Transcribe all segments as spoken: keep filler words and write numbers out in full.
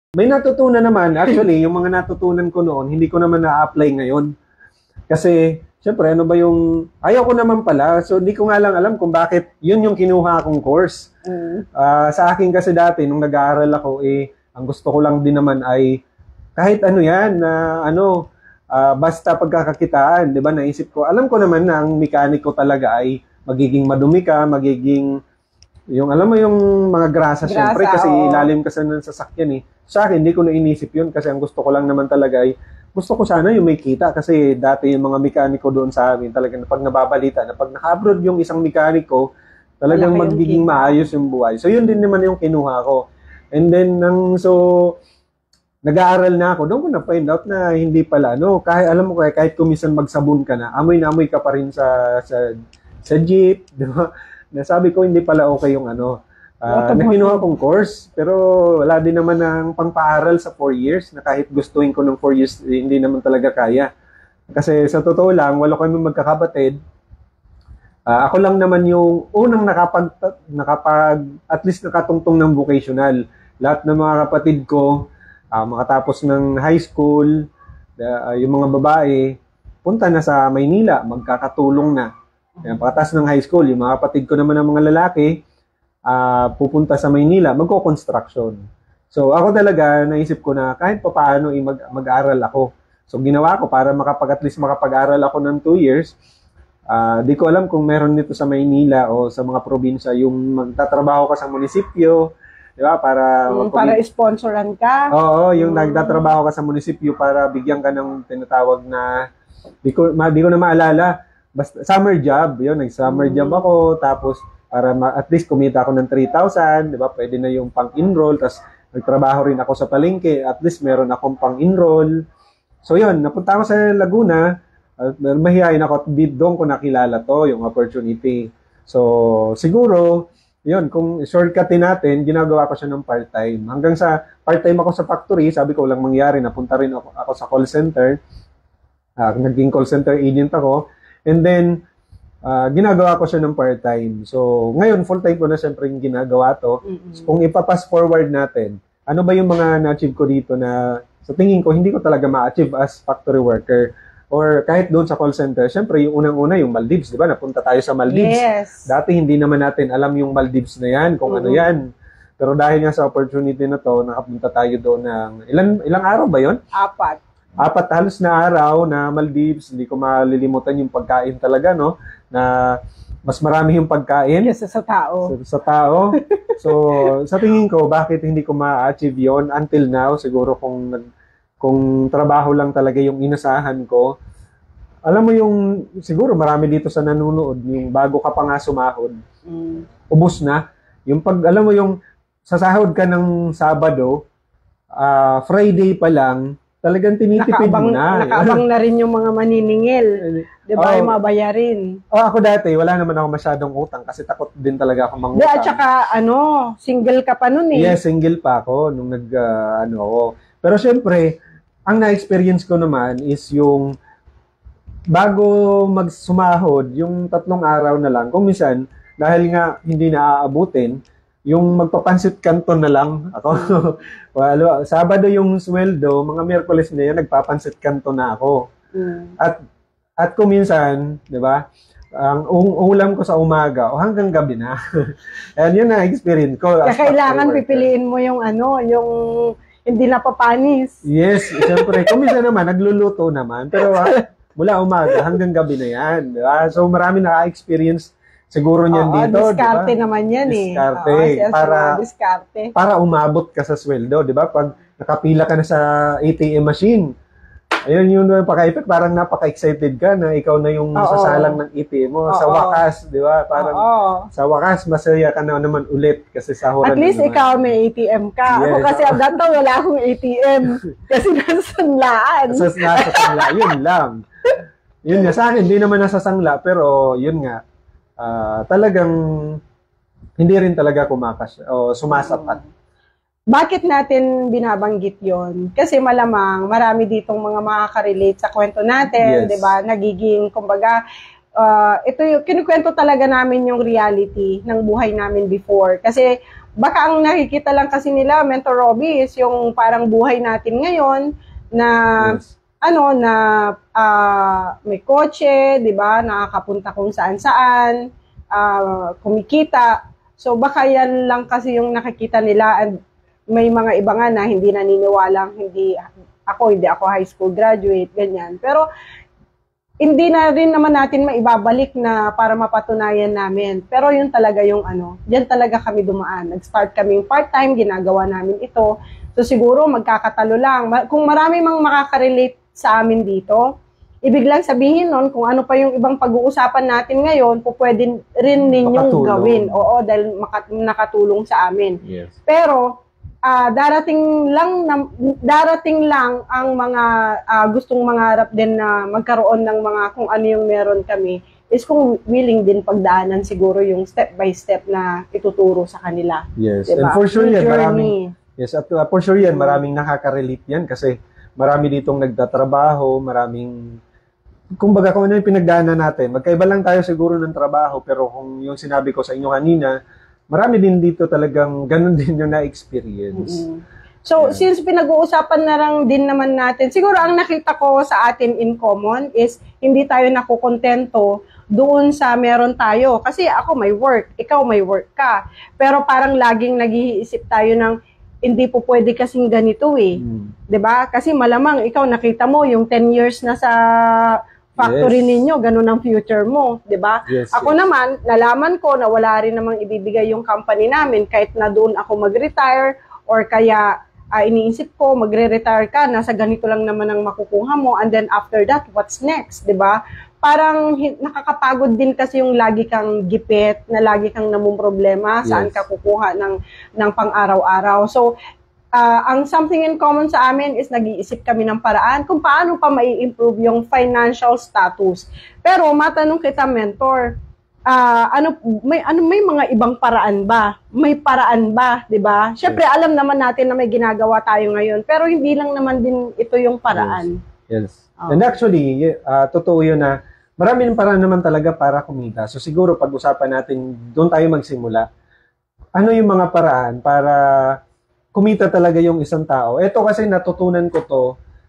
May natutunan naman. Actually, yung mga natutunan ko noon, hindi ko naman na-apply ngayon. Kasi, syempre, ano ba yung... Ayaw ko naman pala. So, hindi ko nga lang alam kung bakit yun yung kinuha akong course. Mm. Uh, sa akin kasi dati, nung nag-aaral ako, eh, ang gusto ko lang din naman ay kahit ano yan, na ano, uh, basta pagkakakitaan, di ba? Naisip ko, alam ko naman na ang mekaniko talaga ay magiging madumi ka, magiging... Yung, alam mo yung mga grasa, grasa syempre, kasi oh. ilalim kasi ng sasakyan eh. Sa akin, hindi ko na inisip yun kasi ang gusto ko lang naman talaga ay, gusto ko sana yung may kita kasi dati yung mga mekaniko doon sa amin, talagang pag nababalita na pag naka-abroad yung isang mekaniko, talagang magiging maayos yung buhay. So, yun din naman yung kinuha ko. And then, nang, so, nag-aaral na ako, doon ko na-find out na hindi pala, no, kahit, alam mo, kahit kumisan magsabon ka na, amoy na amoy ka pa rin sa, sa, sa jeep, di ba? Nasabi ko, hindi pala okay yung ano, uh, na kinuha kong course, pero wala din naman ng pangpaaral sa four years, na kahit gustuin ko ng four years, hindi naman talaga kaya. Kasi sa totoo lang, wala kami magkakabatid. Uh, ako lang naman yung unang nakapag, nakapag, at least nakatungtong ng vocational. Lahat ng mga kapatid ko, uh, makatapos ng high school, uh, yung mga babae, punta na sa Maynila, magkakatulong na. Yan, pagkatapos ng high school, yung mga kapatid ko naman ng mga lalaki, uh, pupunta sa Maynila, magko-construction. So ako talaga, naisip ko na kahit pa paano eh, mag- mag-aral ako. So ginawa ko para makapag at least makapag-aral ako ng two years. Uh, di ko alam kung meron nito sa Maynila o sa mga probinsya, yung magtatrabaho ka sa munisipyo, di ba? Para, um, para sponsoran ka. Oo, yung um, nagtatrabaho ka sa munisipyo para bigyan ka ng tinatawag na, di ko, ma, di ko na maalala, basta summer job, yun, nag-summer mm. job ako, tapos para ma- at least kumita ako ng three thousand, di ba? Pwede na yung pang-enroll, tapos nagtrabaho rin ako sa palengke, at least meron akong pang-enroll. So yun, napunta ako sa Laguna, at uh, mahihayin ako, at doon ko nakilala to, yung opportunity. So siguro, yun, kung shortcutin natin, ginagawa ko siya ng part-time. Hanggang sa part-time ako sa factory, sabi ko lang mangyari, napunta rin ako, ako sa call center, uh, naging call center agent ako. And then, uh, ginagawa ko siya ng part-time. So, ngayon, full-time ko na siyempre yung ginagawa to. Mm-hmm. So, kung ipapass forward natin, ano ba yung mga na-achieve ko dito na sa tingin ko, hindi ko talaga ma-achieve as factory worker. Or kahit doon sa call center, siyempre, yung unang-una, yung Maldives, di ba? Napunta tayo sa Maldives. Yes. Dati, hindi naman natin alam yung Maldives na yan, kung mm-hmm. ano yan. Pero dahil nga sa opportunity na to, nakapunta tayo doon ng, ilan, ilang araw ba yon? Apat. Apat halos na araw na Maldives, hindi ko malilimutan yung pagkain talaga, no? Na mas marami yung pagkain. Yes, sa tao. Sa, sa tao. So, sa tingin ko, bakit hindi ko ma-achieve yon until now? Siguro kung, kung trabaho lang talaga yung inasahan ko. Alam mo yung, siguro marami dito sa nanonood, yung bago ka pa nga sumahod, mm. ubos na. Yung pag, alam mo yung, sasahod ka ng Sabado, uh, Friday pa lang, talagang tinitipid mo na. Nakaabang na rin yung mga maniningil. Di ba? Oh, yung mga bayarin. Oh, ako dati, wala naman ako masyadong utang kasi takot din talaga ako mangutang. At saka, ano, single ka pa nun eh. Yes, single pa ako nung nag, uh, ano ako. Pero syempre, ang na-experience ko naman is yung bago magsumahod, yung tatlong araw na lang, kung minsan, dahil nga hindi na aabutin, yung magpapansit kanton na lang ako. Well, Sabado yung sweldo, mga Miyerkules na yan, nagpapansit kanton na ako. Mm. At at kung minsan, di ba, ang ulam ko sa umaga o hanggang gabi na. And yun na experience ko. Kaya kailangan pipiliin mo yung ano, yung hindi napapanis. Yes, siyempre. Kung minsan naman, nagluluto naman. Pero mula umaga hanggang gabi na yan. Diba? So marami naka-experience siguro niyan Oo, dito, diskarte diba? naman yan eh. Diskarte. Oo, para, diskarte. para umabot ka sa sweldo, di ba? Pag nakapila ka na sa A T M machine, ayun yung paka-effect, parang napaka-excited ka na ikaw na yung Oo. sasalang ng A T M mo. Oo. Sa wakas, di ba? Parang Oo. sa wakas, masaya ka na naman ulit kasi sahuran. At least naman. Ikaw may A T M ka. Yes. Ako kasi ang dato wala akong A T M. Kasi nasa sanlaan. Sa, nasa sangla, yun lang. Yun nga, sa akin, hindi naman nasa sangla, pero yun nga, Uh, talagang hindi rin talaga kumakas o sumasapat. Bakit natin binabanggit yon? Kasi malamang marami ditong mga makaka-relate sa kwento natin, yes. 'di ba? Nagiging kumbaga uh, ito yung kinukwento talaga namin yung reality ng buhay namin before. Kasi baka ang nakikita lang kasi nila, Mentor Robbie, is yung parang buhay natin ngayon na yes. ano na uh, may kotse, 'di ba? Nakakapunta kung saan-saan, uh, kumikita. So baka yan lang kasi yung nakikita nila, and may mga iba nga na hindi naniniwalang hindi ako, hindi ako high school graduate, ganyan. Pero hindi na rin naman natin maibabalik na para mapatunayan namin. Pero yun talaga yung ano, diyan talaga kami dumaan. Nag-start kaming part-time, ginagawa namin ito. So siguro magkakatalo lang. Kung marami mang makaka-relate sa amin dito, ibig lang sabihin nun, kung ano pa yung ibang pag-uusapan natin ngayon, po pwede rin ninyong makatulong. Gawin. Oo, dahil makat- nakatulong sa amin. Yes. Pero, uh, darating lang na, darating lang ang mga uh, gustong mangarap din na magkaroon ng mga kung ano yung meron kami, is kung willing din pagdaanan siguro yung step by step na ituturo sa kanila. Yes, diba? And for sure yan, journey. maraming, yes, at uh, for sure yan, maraming nakaka-relate yan kasi marami ditong nagtatrabaho, maraming kumbaga kung ano yung pinagdaanan natin, magkaiba lang tayo siguro ng trabaho, pero kung yung sinabi ko sa inyo kanina, marami din dito talagang ganun din yung na-experience. Mm-hmm. So, yeah. Since pinag-uusapan na lang din naman natin, siguro ang nakita ko sa atin in common is hindi tayo nakukontento doon sa meron tayo. Kasi ako may work, ikaw may work ka. Pero parang laging nag-iisip tayo ng hindi po pwede kasing ganito eh. Mm. 'Di ba? Kasi malamang ikaw nakita mo yung ten years na sa factory yes. ninyo, ganun ang future mo, 'di ba? Yes, ako yes. naman, nalaman ko na wala rin namang ibibigay yung company namin kahit na doon ako mag-retire or kaya uh, iniisip ko magre-retire ka, nasa ganito lang naman ang makukuha mo, and then after that, what's next, 'di ba? Parang nakakapagod din kasi yung lagi kang gipit, na lagi kang namumroblema, saan yes. ka kukuha ng ng pang-araw-araw. So, uh, ang something in common sa amin is nag-iisip kami ng paraan kung paano pa mai-improve yung financial status. Pero matanong kita, mentor, uh, ano may ano may mga ibang paraan ba? May paraan ba, 'di ba? Syempre yes. alam naman natin na may ginagawa tayo ngayon, pero hindi lang naman din ito yung paraan. Yes. yes. Oh. And actually, uh, totoo 'yun na marami ng paraan naman talaga para kumita. So siguro pag-usapan natin, doon tayo magsimula. Ano yung mga paraan para kumita talaga yung isang tao? Ito kasi natutunan ko to,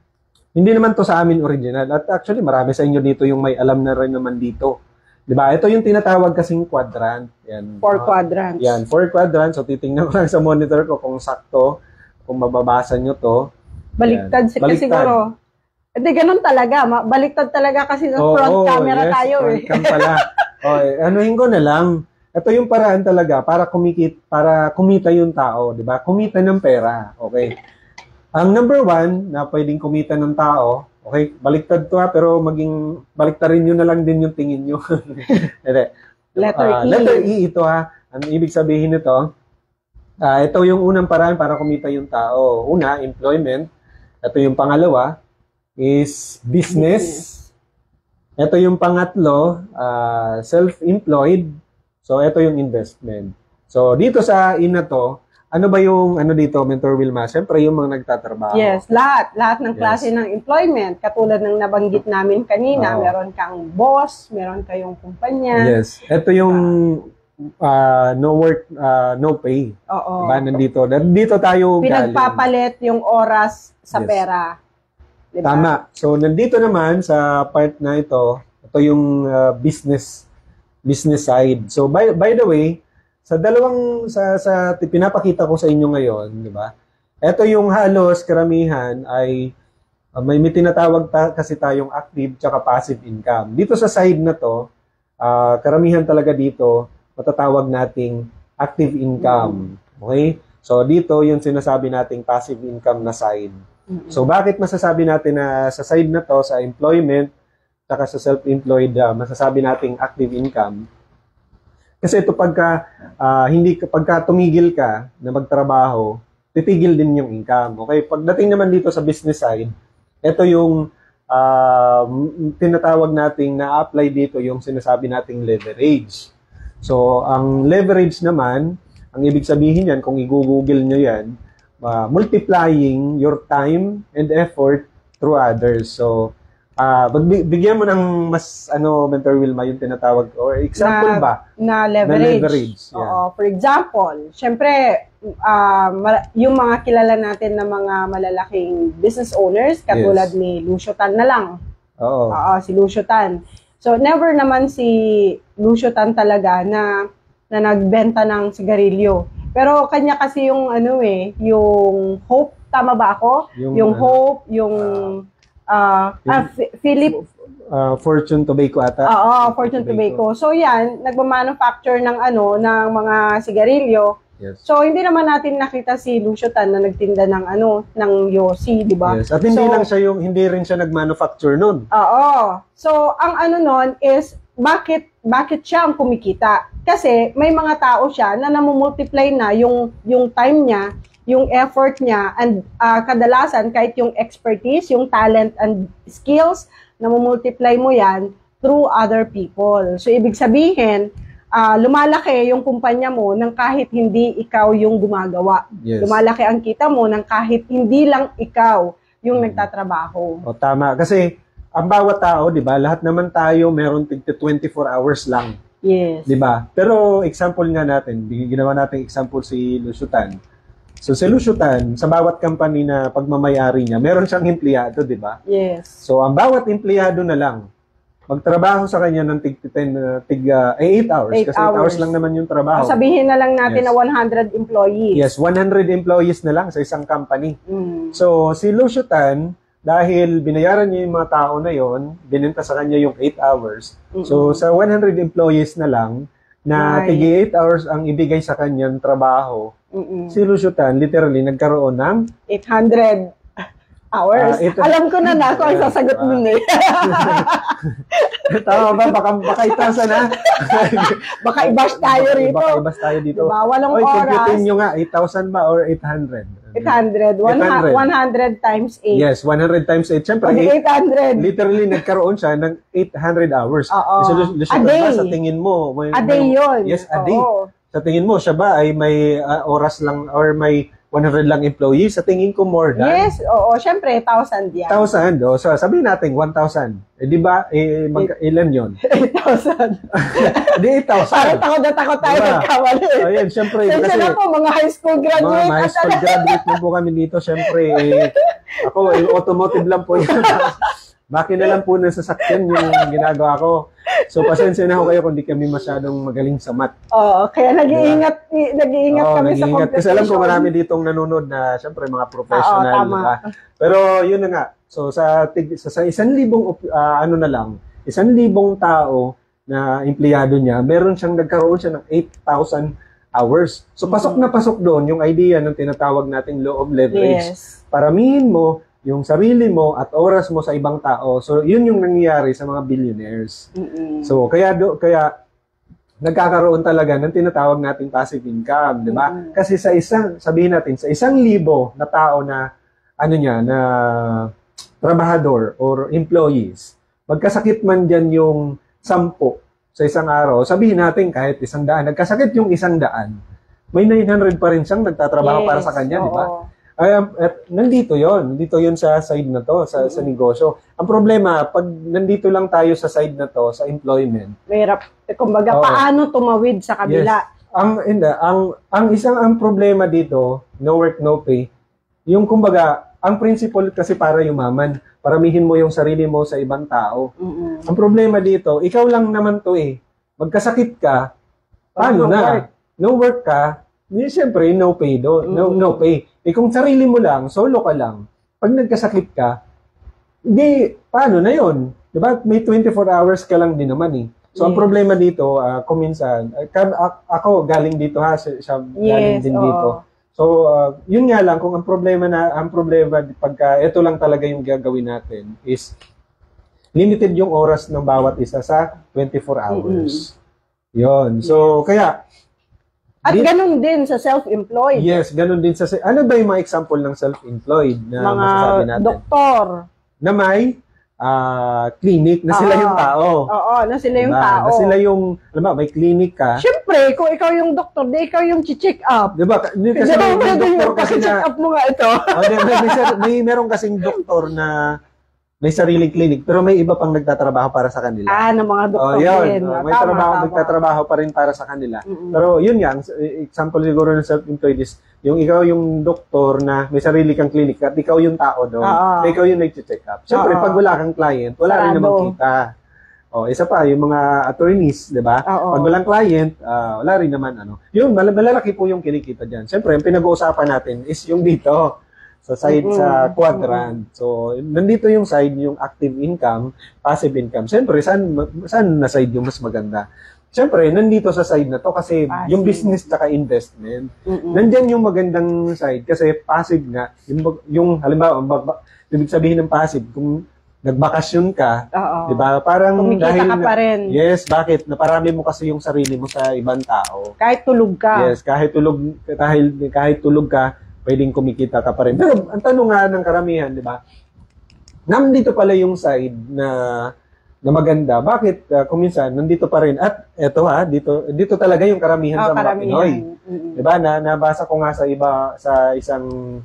hindi naman to sa amin original. At actually marami sa inyo dito yung may alam na rin naman dito. Diba? Ito yung tinatawag kasing quadrant. Yan. Four uh, quadrants. Yan, four quadrants. So titingnan ko lang sa monitor ko kung sakto, kung mababasa nyo to. Baliktad, kasi siguro. Hindi, ganun talaga. Baliktad talaga kasi sa oh, front oh, camera yes, tayo front eh. cam pala. Okay, anuhin ko na lang. Ito yung paraan talaga para kumikit, para kumita yung tao, di ba? Kumita ng pera. Okay. Ang number one na pwedeng kumita ng tao, okay, baliktad to ha, pero maging baliktarin nyo na lang din yung tingin nyo. Letter uh, E. Letter E ito ha. Ang ibig sabihin nito, uh, ito yung unang paraan para kumita yung tao. Una, employment. Ito yung pangalawa, is business. Ito yung pangatlo, uh, self-employed. So, ito yung investment. So, dito sa ina to, ano ba yung ano dito, Mentor Wilma? Siyempre, yung mga nagtatrabaho. Yes, lahat. Lahat ng klase yes. ng employment. Katulad ng nabanggit namin kanina, oh. meron kang boss, meron kayong kumpanya. Yes. Ito yung uh, no work, uh, no pay. Oo. Diba? Nandito. Nandito tayo pinagpapalit galing. Yung oras sa yes. pera. Diba? Tama. So, nandito naman sa part na ito, ito yung uh, business business side. So, by, by the way, sa dalawang, sa, sa pinapakita ko sa inyo ngayon, di ba? Ito yung halos karamihan ay uh, may, may tinatawag ta, kasi tayong active tsaka passive income. Dito sa side na to, uh, karamihan talaga dito, matatawag nating active income. Okay? So, dito yung sinasabi nating passive income na side. So, bakit masasabi natin na sa side na to, sa employment, saka sa self-employed, uh, masasabi nating active income? Kasi ito pagka, uh, hindi, pagka tumigil ka na magtrabaho, titigil din yung income. Okay? Pagdating naman dito sa business side, ito yung uh, tinatawag nating na-apply dito yung sinasabi nating leverage. So, ang leverage naman, ang ibig sabihin yan, kung i-google nyo yan, Uh, multiplying your time and effort through others. So, ah bagbi- bigyan mo ng mas ano, Mentor Wilma, yung tinatawag or example Na- ba? Na leverage. Na leverage, yeah. Oo. For example, syempre, ah, ma- yung mga kilala natin na mga malalaking business owners, katulad Yes. ni Lucio Tan na lang. Oo. Oo, si Lucio Tan. So, never naman si Lucio Tan talaga na, na nagbenta ng sigarilyo. Pero kanya kasi yung ano eh, yung Hope, tama ba ako? Yung, Yung, ano, Hope, yung, ah, yung- ah, Fi- Philip, Ah, Fortune Tobacco ata. oo, Fortune Tobacco. So, yan, nagmamanufacture ng ano, ng mga sigarilyo. Yes. So, hindi naman natin nakita si Lucio Tan na nagtinda ng ano, ng Yossi, di ba? Yes. At hindi So, lang siya yung, hindi rin siya nag-manufacture nun. Oo. So, ang ano nun is, bakit bakit siya ang kumikita? Kasi may mga tao siya na namumultiply na yung, yung time niya, yung effort niya, and ah, kadalasan kahit yung expertise, yung talent and skills, namumultiply mo yan through other people. So, ibig sabihin, ah, lumalaki yung kumpanya mo nang kahit hindi ikaw yung gumagawa. Yes. Lumalaki ang kita mo nang kahit hindi lang ikaw yung Mm. nagtatrabaho. O tama. Kasi, ang bawat tao, di ba, lahat naman tayo meron tigti twenty-four hours lang. Yes. Di ba? Pero example nga natin, ginawa natin example si Lucio Tan. So si Lucio Tan, sa bawat company na pagmamayari niya, meron siyang empleyado, di ba? Yes. So ang bawat empleyado na lang, magtrabaho sa kanya ng tig ten, uh, tig uh, eight hours. Eight kasi eight hours hours. lang naman yung trabaho. Sabihin na lang natin Yes. na one hundred employees. Yes, one hundred employees na lang sa isang company. Mm. So si Lucio Tan, dahil binayaran niya yung mga tao na yon, binenta sa kanya yung eight hours. So sa one hundred employees na lang, na Right. tigi eight hours ang ibigay sa kanyang trabaho, Mm-mm. si Lucio Tan literally nagkaroon ng eight hundred hours. Ah, ito- Alam ko na na kung ang sasagot Ah. mo eh. tama ba? Baka, baka itasan na. Baka i-bash tayo rito. Baka i-bash tayo dito. Diba? Walong Oy, oras. computin nyo nga, eight thousand ba or eight hundred? eight hundred. eight hundred. one hundred times eight. Yes, one hundred times eight. Siyempre, Okay, eight, eight hundred. literally nagkaroon siya ng eight hundred hours. Oo. So, Lu- Lucio A Tan ba, day. sa tingin mo, may, A day may- yun. Yes, a Oo. day. Sa tingin mo, siya ba ay may ah, oras lang or may one hundred lang employees? Sa tingin ko more than Yes, oo. Syempre, one thousand yan. one thousand. O, so, sabihin natin one thousand. Eh, di ba, eh, mag, ilan yun? eight thousand. Di eight Parang thousand. takot na takot tayo Diba? nagkawali. So, yan, syempre, Sensya kasi na po, mga high school mga graduate. high at school graduate na po kami dito, syempre, eh, ako, eh, automotive lang po yan. Makina lang po ng sasakyan yung ginagawa ko. So, pasensya na ho kayo kung di kami masyadong magaling sa math. Oo, kaya nag-iingat, i- nag-iingat Oo, kami sa nag-iingat. Kasi alam ko computation. marami ditong nanonood na, syempre, mga professional. Oo, tama. diba? Pero, yun na nga. So, sa, tig, sa, sa isang libong, op- ah, ano na lang, isang libong tao na empleyado niya, meron siyang nagkaroon siya ng eight thousand hours. So, pasok na pasok doon yung idea ng tinatawag nating law of leverage. Yes. Paramihin mo yung sarili mo at oras mo sa ibang tao. So, yun yung nangyayari sa mga billionaires. Mm-mm. So, kaya do, kaya nagkakaroon talaga ng tinatawag nating passive income, di ba? Mm. Kasi sa isang, sabihin natin, sa isang libo na tao na, ano niya, na trabahador or employees, magkasakit man dyan yung sampu sa isang araw, sabihin natin kahit isang daan, nagkasakit yung isang daan, may nine hundred pa rin siyang nagtatrabaho Yes, para sa kanya, di ba? oo. Ay, um, at nandito yon, nandito yon sa side na to, sa, sa negosyo. Ang problema, pag nandito lang tayo sa side na to, sa employment, Mahirap. Kumbaga, Oo. paano tumawid sa kabila? ang hindi, ang ang isang ang problema dito, no work no pay. Yung kumbaga, ang principle kasi para yumaman, paramihin mo yung sarili mo sa ibang tao. Mm-mm. Ang problema dito, ikaw lang naman to eh. Magkasakit ka, paano No na? work. No work ka, di siyempre no pay do, no Mm. no pay. Eh kung sarili mo lang, solo ka lang, pag nagkasakit ka, di paano na 'yon? 'Di ba? May twenty-four hours ka lang din naman eh. So ang Yes. problema dito, ah, kung minsan, ah, kam- a- ako galing dito ha, siya siya galing Yes, din oo. dito. So ah, yun nga lang kung ang problema na ang problema pagka ito lang talaga yung gagawin natin is limited yung oras ng bawat isa sa twenty-four hours. Yun. So kaya At Di- ganun din sa self-employed. yes, ganun din sa ano ba yung mga example ng self-employed na Mga masasabi natin? doktor. Na may ah, clinic na sila Oo. yung tao. Oo, na sila yung Diba? tao. Na sila yung, alam mo, may clinic ka. Siyempre, kung ikaw yung doktor, di ikaw yung check up. Di ba? Kasi Kasi may, may pwede doktor yung kasi check na, up mo nga ito. oh, di, may, may, may, may meron kasing doktor na may sariling clinic, pero may iba pang nagtatrabaho para sa kanila. Ah, ng mga doktor Oh, yun. din. Oh, may Tama, trabaho, tama. nagtatrabaho pa rin para sa kanila. Mm-mm. Pero yun nga, ang example siguro ng self-employed is, yung ikaw yung doktor na may sarili kang clinic at ikaw yung tao doon, Oo. na ikaw yung nag-check up. Siyempre, Oo. pag wala kang client, wala rin Sarado. namang kita. Oh, isa pa, yung mga attorneys, di ba? Oo. Pag walang client, ah, wala rin naman ano. Yun, mal- malalaki po yung kinikita dyan. Siyempre, yung pinag-uusapan natin is yung dito, sa side Mm-mm. sa quadrant. So, nandito yung side, yung active income, passive income. Siyempre, saan, saan na side yung mas maganda? Siyempre, nandito sa side na to kasi Passive. yung business tsaka investment. Mm-mm. Nandyan yung magandang side kasi passive nga. Yung, yung halimbawa, bag- bag- ibig sabihin ng passive, kung nagbakasyon ka, Oo. di ba? Parang Kumikita dahil ka na- pa rin. Yes, bakit? Naparami mo kasi yung sarili mo sa ibang tao. Kahit tulog ka. Yes, kahit tulog kahit kahit tulog ka, pwedeng kumikita ka pa rin. Pero ang tanong nga ng karamihan, di ba? Nandito pala yung side na na maganda. Bakit uh, kung minsan nandito pa rin at eto ha, dito dito talaga yung karamihan Oh, sa mga karamihan. Pinoy. Mm-mm. 'Di ba? Na nabasa ko nga sa iba sa isang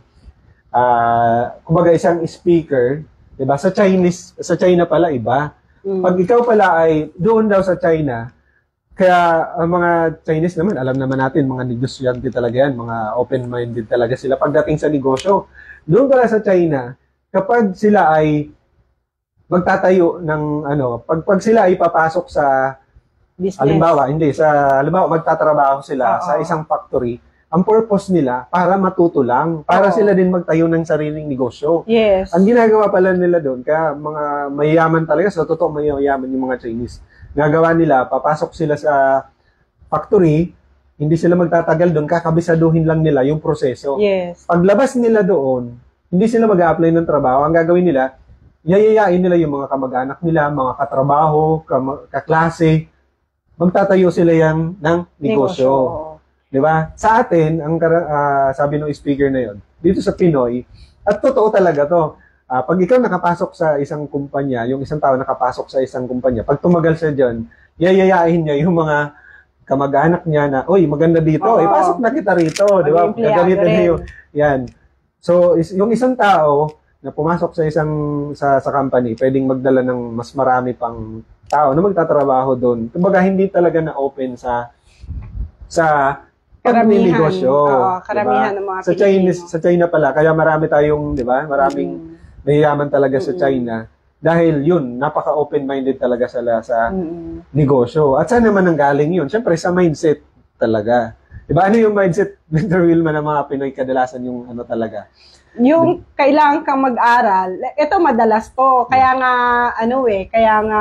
ah kumbaga isang speaker, 'di ba? Sa Chinese, sa China pala iba. Mm. Pag ikaw pala ay doon daw sa China, kaya ang mga Chinese naman, alam naman natin, mga negosyante talaga yan, mga open-minded talaga sila pagdating sa negosyo. Doon pala sa China, kapag sila ay magtatayo ng ano, pag, pag sila ay papasok sa, Business. halimbawa, hindi, sa, halimbawa, magtatrabaho sila Oo. sa isang factory, ang purpose nila, para matuto lang, para Oo. sila din magtayo ng sariling negosyo. Yes. Ang ginagawa pala nila doon, kaya mga mayayaman talaga, sa totoo mayayaman yung mga Chinese. Nagawa nila, papasok sila sa factory, hindi sila magtatagal doon, kakabisaduhin lang nila yung proseso. Yes. Paglabas nila doon, hindi sila mag-a-apply ng trabaho. Ang gagawin nila, yayayain nila yung mga kamag-anak nila, mga katrabaho, kam- kaklase, magtatayo sila yan ng negosyo. Oo. Di ba? Sa atin, ang kara- ah, sabi ng speaker na yon, dito sa Pinoy, at totoo talaga to, ah, pag ikaw nakapasok sa isang kumpanya, yung isang tao nakapasok sa isang kumpanya, pag tumagal siya dyan, yayayain niya yung mga kamag-anak niya na, uy, maganda dito, Oo. eh, pasok na kita rito, di ba? Maging empleyado Gagalitan niya rin. yung, yan. So, is, yung isang tao na pumasok sa isang, sa, sa company, pwedeng magdala ng mas marami pang tao na magtatrabaho doon. Kumbaga, hindi talaga na-open sa, sa, Karamihan. pagnegosyo, Oo, karamihan diba? ng mga sa Chinese, Pilipino. sa China pala, kaya marami tayong, di ba, maraming Mm. mayayaman talaga sa Mm-mm. China dahil yun, napaka-open-minded talaga sila sa Mm-mm. negosyo. At saan naman ang galing yun? Siyempre, sa mindset talaga. Di ba, ano yung mindset, Doctor Wilma, ng mga Pinoy kadalasan yung ano talaga? Yung kailangan kang mag-aral, ito madalas to. Kaya nga, ano eh, kaya nga,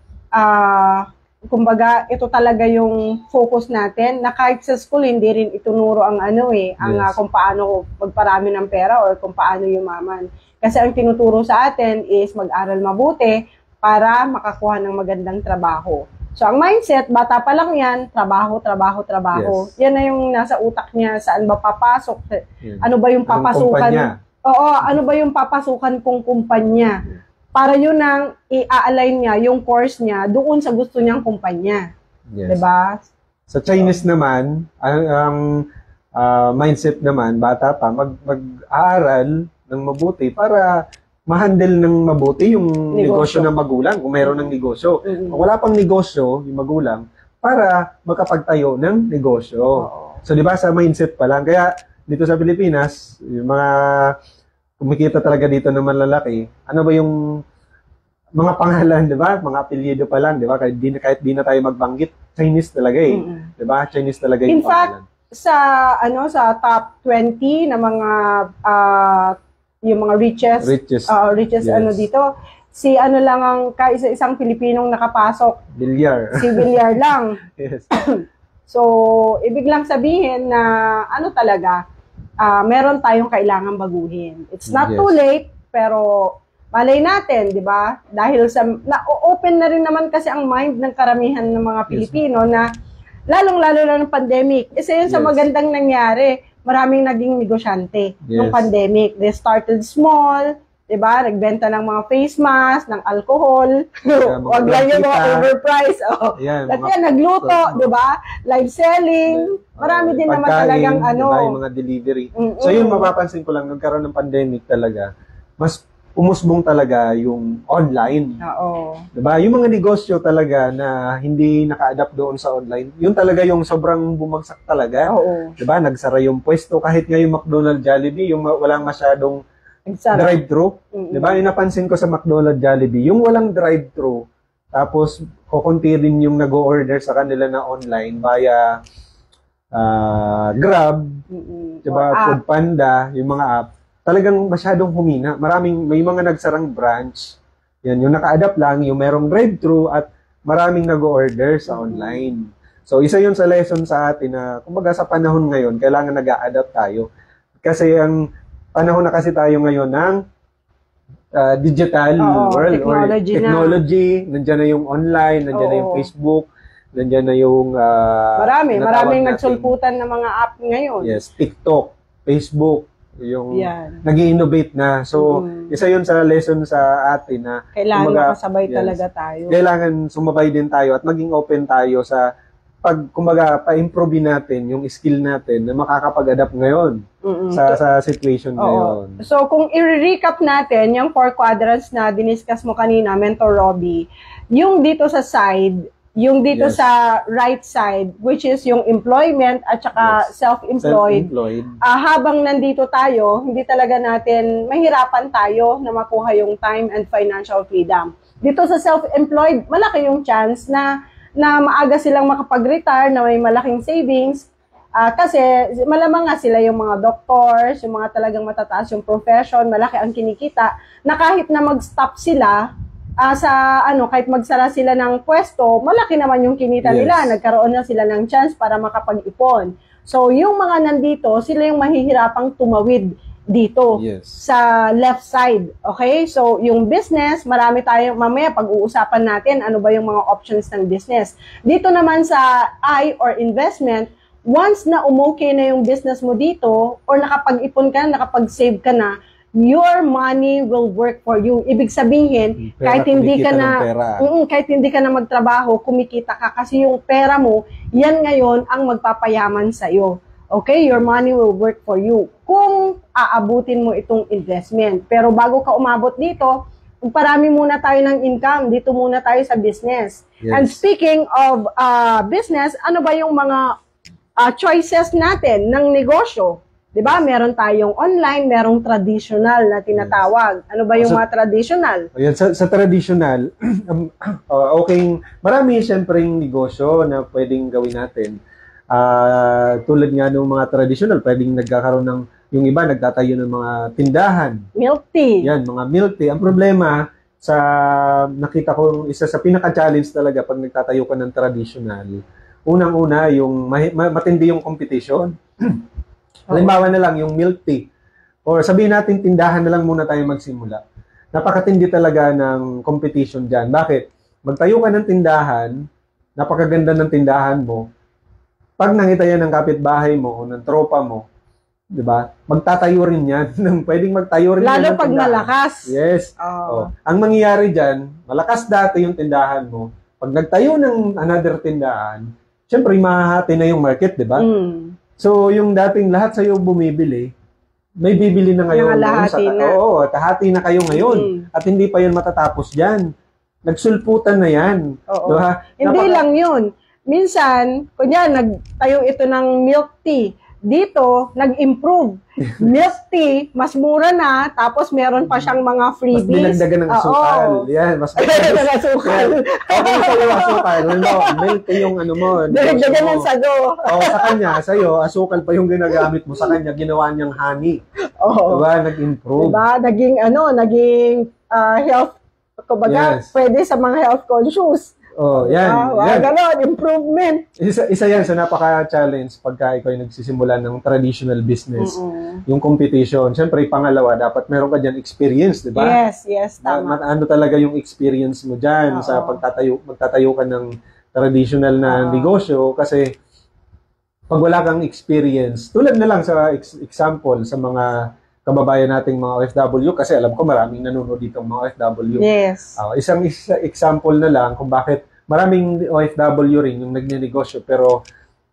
ah, kumbaga, ito talaga yung focus natin, na kahit sa school, hindi rin itunuro ang ano eh, ang Yes. ah, kung paano magparami ng pera or kung paano yumaman. Kasi ang tinuturo sa atin is mag-aral mabuti para makakuha ng magandang trabaho. So, ang mindset, bata pa lang yan, trabaho, trabaho, trabaho. Yes. Yan na yung nasa utak niya, saan ba papasok, Yun. ano ba yung Ang papasukan? kumpanya. Oo, ano ba yung papasukan kong kumpanya? Para yun ang i-align niya, yung course niya, doon sa gusto niyang kumpanya. Yes. Diba? Sa Chinese naman, ang, ang ah, mindset naman, bata pa, mag, mag-aaral ng mabuti para ma-handle ng mabuti yung negosyo, Negosyo. ng magulang, kung mayroon ng negosyo. Mm-mm. Kung wala pang negosyo, yung magulang, para makapagtayo ng negosyo. Oo. So, di ba, sa mindset pa lang. Kaya, dito sa Pilipinas, yung mga kumikita talaga dito ng malalaki, ano ba yung mga pangalan, di ba? Mga apelyido pa lang, di ba? Kahit di, na- kahit di na tayo magbanggit, Chinese talaga eh. Mm-mm. Di ba? Chinese talaga yung In fact, pangalan. Sa ano sa top twenty na mga ah, yung mga richest Richest, ah, richest Yes. ano dito, si ano lang ang kaisa-isang Pilipinong nakapasok, bilyar. si Villar lang. Yes. So, ibig lang sabihin na ano talaga, ah, meron tayong kailangan baguhin. It's not Yes. too late, pero malay natin, di ba? Dahil sa, na-open na rin naman kasi ang mind ng karamihan ng mga Pilipino na lalong-lalo na ng pandemic. Isa yun sa Yes. magandang nangyari. Maraming naging negosyante Yes. ng pandemic. They started small, di ba? Nagbenta ng mga face mask, ng alcohol. mga Huwag lang yung mga plantita. overpriced. Oh. Ayan, At mga- yan, nagluto, di ba? Live selling. Marami din naman Pagkain, talagang ano. di ba, yung mga delivery. Mm-mm. So yun, mapapansin ko lang, nagkaroon ng pandemic talaga, mas umusbong talaga yung online. Oo. Diba? Yung mga negosyo talaga na hindi naka-adapt doon sa online, yun talaga yung sobrang bumagsak talaga. Oo. Diba? Nagsara yung pwesto. Kahit nga yung McDonald's, Jollibee, yung walang masyadong Nagsara. drive-thru. Mm-mm. Diba? Yung napansin ko sa McDonald's, Jollibee, yung walang drive-thru, tapos kukunti rin yung nag-o-order sa kanila na online via uh, Grab, Mm-mm. diba? Or Food Panda, yung mga app, talagang masyadong humina. Maraming, may mga nagsarang branch. Yan, yung naka-adapt lang, yung merong drive-thru at maraming nag-order sa online. So, isa yun sa lesson sa atin na, kumbaga sa panahon ngayon, kailangan nag-a-adapt tayo. Kasi ang panahon na kasi tayo ngayon ng uh, digital Oo, world technology or technology. Na. Nandiyan na yung online, nandiyan Oo. na yung Facebook, nandiyan na yung uh, marami, maraming nagsulputan ng mga app ngayon. Yes, TikTok, Facebook, yung Yan. nag-i-innovate na. So, mm. isa yun sa lesson sa atin na kailangan kumaga, makasabay yes, talaga tayo. Kailangan sumabay din tayo at maging open tayo sa pag, kumbaga, pa-improve natin yung skill natin na makakapag-adapt ngayon Mm-mm. sa sa situation Oo. ngayon. So, kung i-recap natin yung four quadrants na diniscuss mo kanina, Mentor Robbie, yung dito sa side, yung dito yes. sa right side, which is yung employment at saka yes. self-employed. Self-employed. Uh, habang nandito tayo, hindi talaga natin, mahirapan tayo na makuha yung time and financial freedom. Dito sa self-employed, malaki yung chance na na maaga silang makapag-retire, na may malaking savings, uh, kasi malamang nga sila yung mga doctors, yung mga talagang matataas yung profession, malaki ang kinikita, na kahit na mag-stop sila, Uh, sa ano, kahit magsara sila ng pwesto, malaki naman yung kinita yes. nila. Nagkaroon na sila ng chance para makapag-ipon. So, yung mga nandito, sila yung mahihirapang tumawid dito yes. sa left side. Okay? So, yung business, marami tayong, mamaya pag-uusapan natin ano ba yung mga options ng business. Dito naman sa I or investment, once na umokay na yung business mo dito, or nakapag-ipon ka, nakapag-save ka na, your money will work for you. Ibig sabihin, pera, kahit hindi ka na mm, kahit hindi ka na magtrabaho, kumikita ka kasi yung pera mo, yan ngayon ang magpapayaman sa iyo. Okay? Your money will work for you kung aabutin mo itong investment. Pero bago ka umabot dito, parami muna tayo ng income, dito muna tayo sa business. Yes. And speaking of uh, business, ano ba yung mga uh, choices natin ng negosyo? Diba? Meron tayong online, merong traditional na tinatawag. Ano ba yung so, mga traditional? Ayan, sa, sa traditional, um, uh, okay, marami siyempreng negosyo na pwedeng gawin natin. Uh, tulad nga ng mga traditional, pwedeng nagkakaroon ng, yung iba nagtatayo ng mga tindahan. Milk tea. Yan, mga milk tea. Ang problema, sa nakita ko, isa sa pinaka-challenge talaga pag nagtatayo ka ng traditional, unang-una, yung matindi yung competition. Halimbawa na lang yung milk tea. Or sabihin natin tindahan na lang muna tayo magsimula. Napakatindi talaga ng competition dyan. Bakit? Magtayo ka ng tindahan, napakaganda ng tindahan mo. Pag nakita yan ng kapitbahay mo o ng tropa mo, di ba? Magtatayo rin yan. Pwedeng magtayo rin Lalo yan ng pag tindahan. malakas. Yes. Oh. Oh. Ang mangyayari dyan, malakas dati yung tindahan mo. Pag nagtayo ng another tindahan, syempre mahahati na yung market, di ba? Mm. So, yung dating lahat sa'yo bumibili, may bibili na ngayon. Lahati sa, na. Oo, tahati na kayo ngayon. Mm. At hindi pa yun matatapos dyan. Nagsulputan na yan. Oo. Diba? Hindi Napaka- lang yun. Minsan, kunya, nagtayo ito ng milk tea. Dito, nag-improve. Milk tea, mas mura na, tapos meron pa siyang mga freebies. Mas dinagdagan ng asukal. Oo. Yan, mas Dinagdagan ng asukal. Okay sa'yo asukal. No, milk tea yung ano mo. Dinagdagan ng sago. Oo, sa kanya, sa'yo, asukal pa yung ginagamit mo. Sa kanya, ginawa niyang honey. Oo. Diba? Nag-improve. Diba? Naging, ano, naging uh, health, kumbaga, yes. pwede sa mga health conscious. Oh, yan. Ah, yan. Ganon, improvement. Isa, isa yan sa napaka-challenge pagka ikaw ay nagsisimula ng traditional business. Mm-mm. Yung competition. Siyempre, pangalawa, dapat meron ka dyan experience, di ba? Yes, yes, tama. Ma- ano talaga yung experience mo dyan Oo. sa pagtatayo, magtatayo ka ng traditional na Oo. negosyo kasi pag wala kang experience, tulad na lang sa ex- example sa mga kababayan nating mga O F W kasi alam ko maraming nanonood dito mga O F W. Yes. Uh, isang isa, example na lang kung bakit maraming O F W rin yung nagnenegosyo pero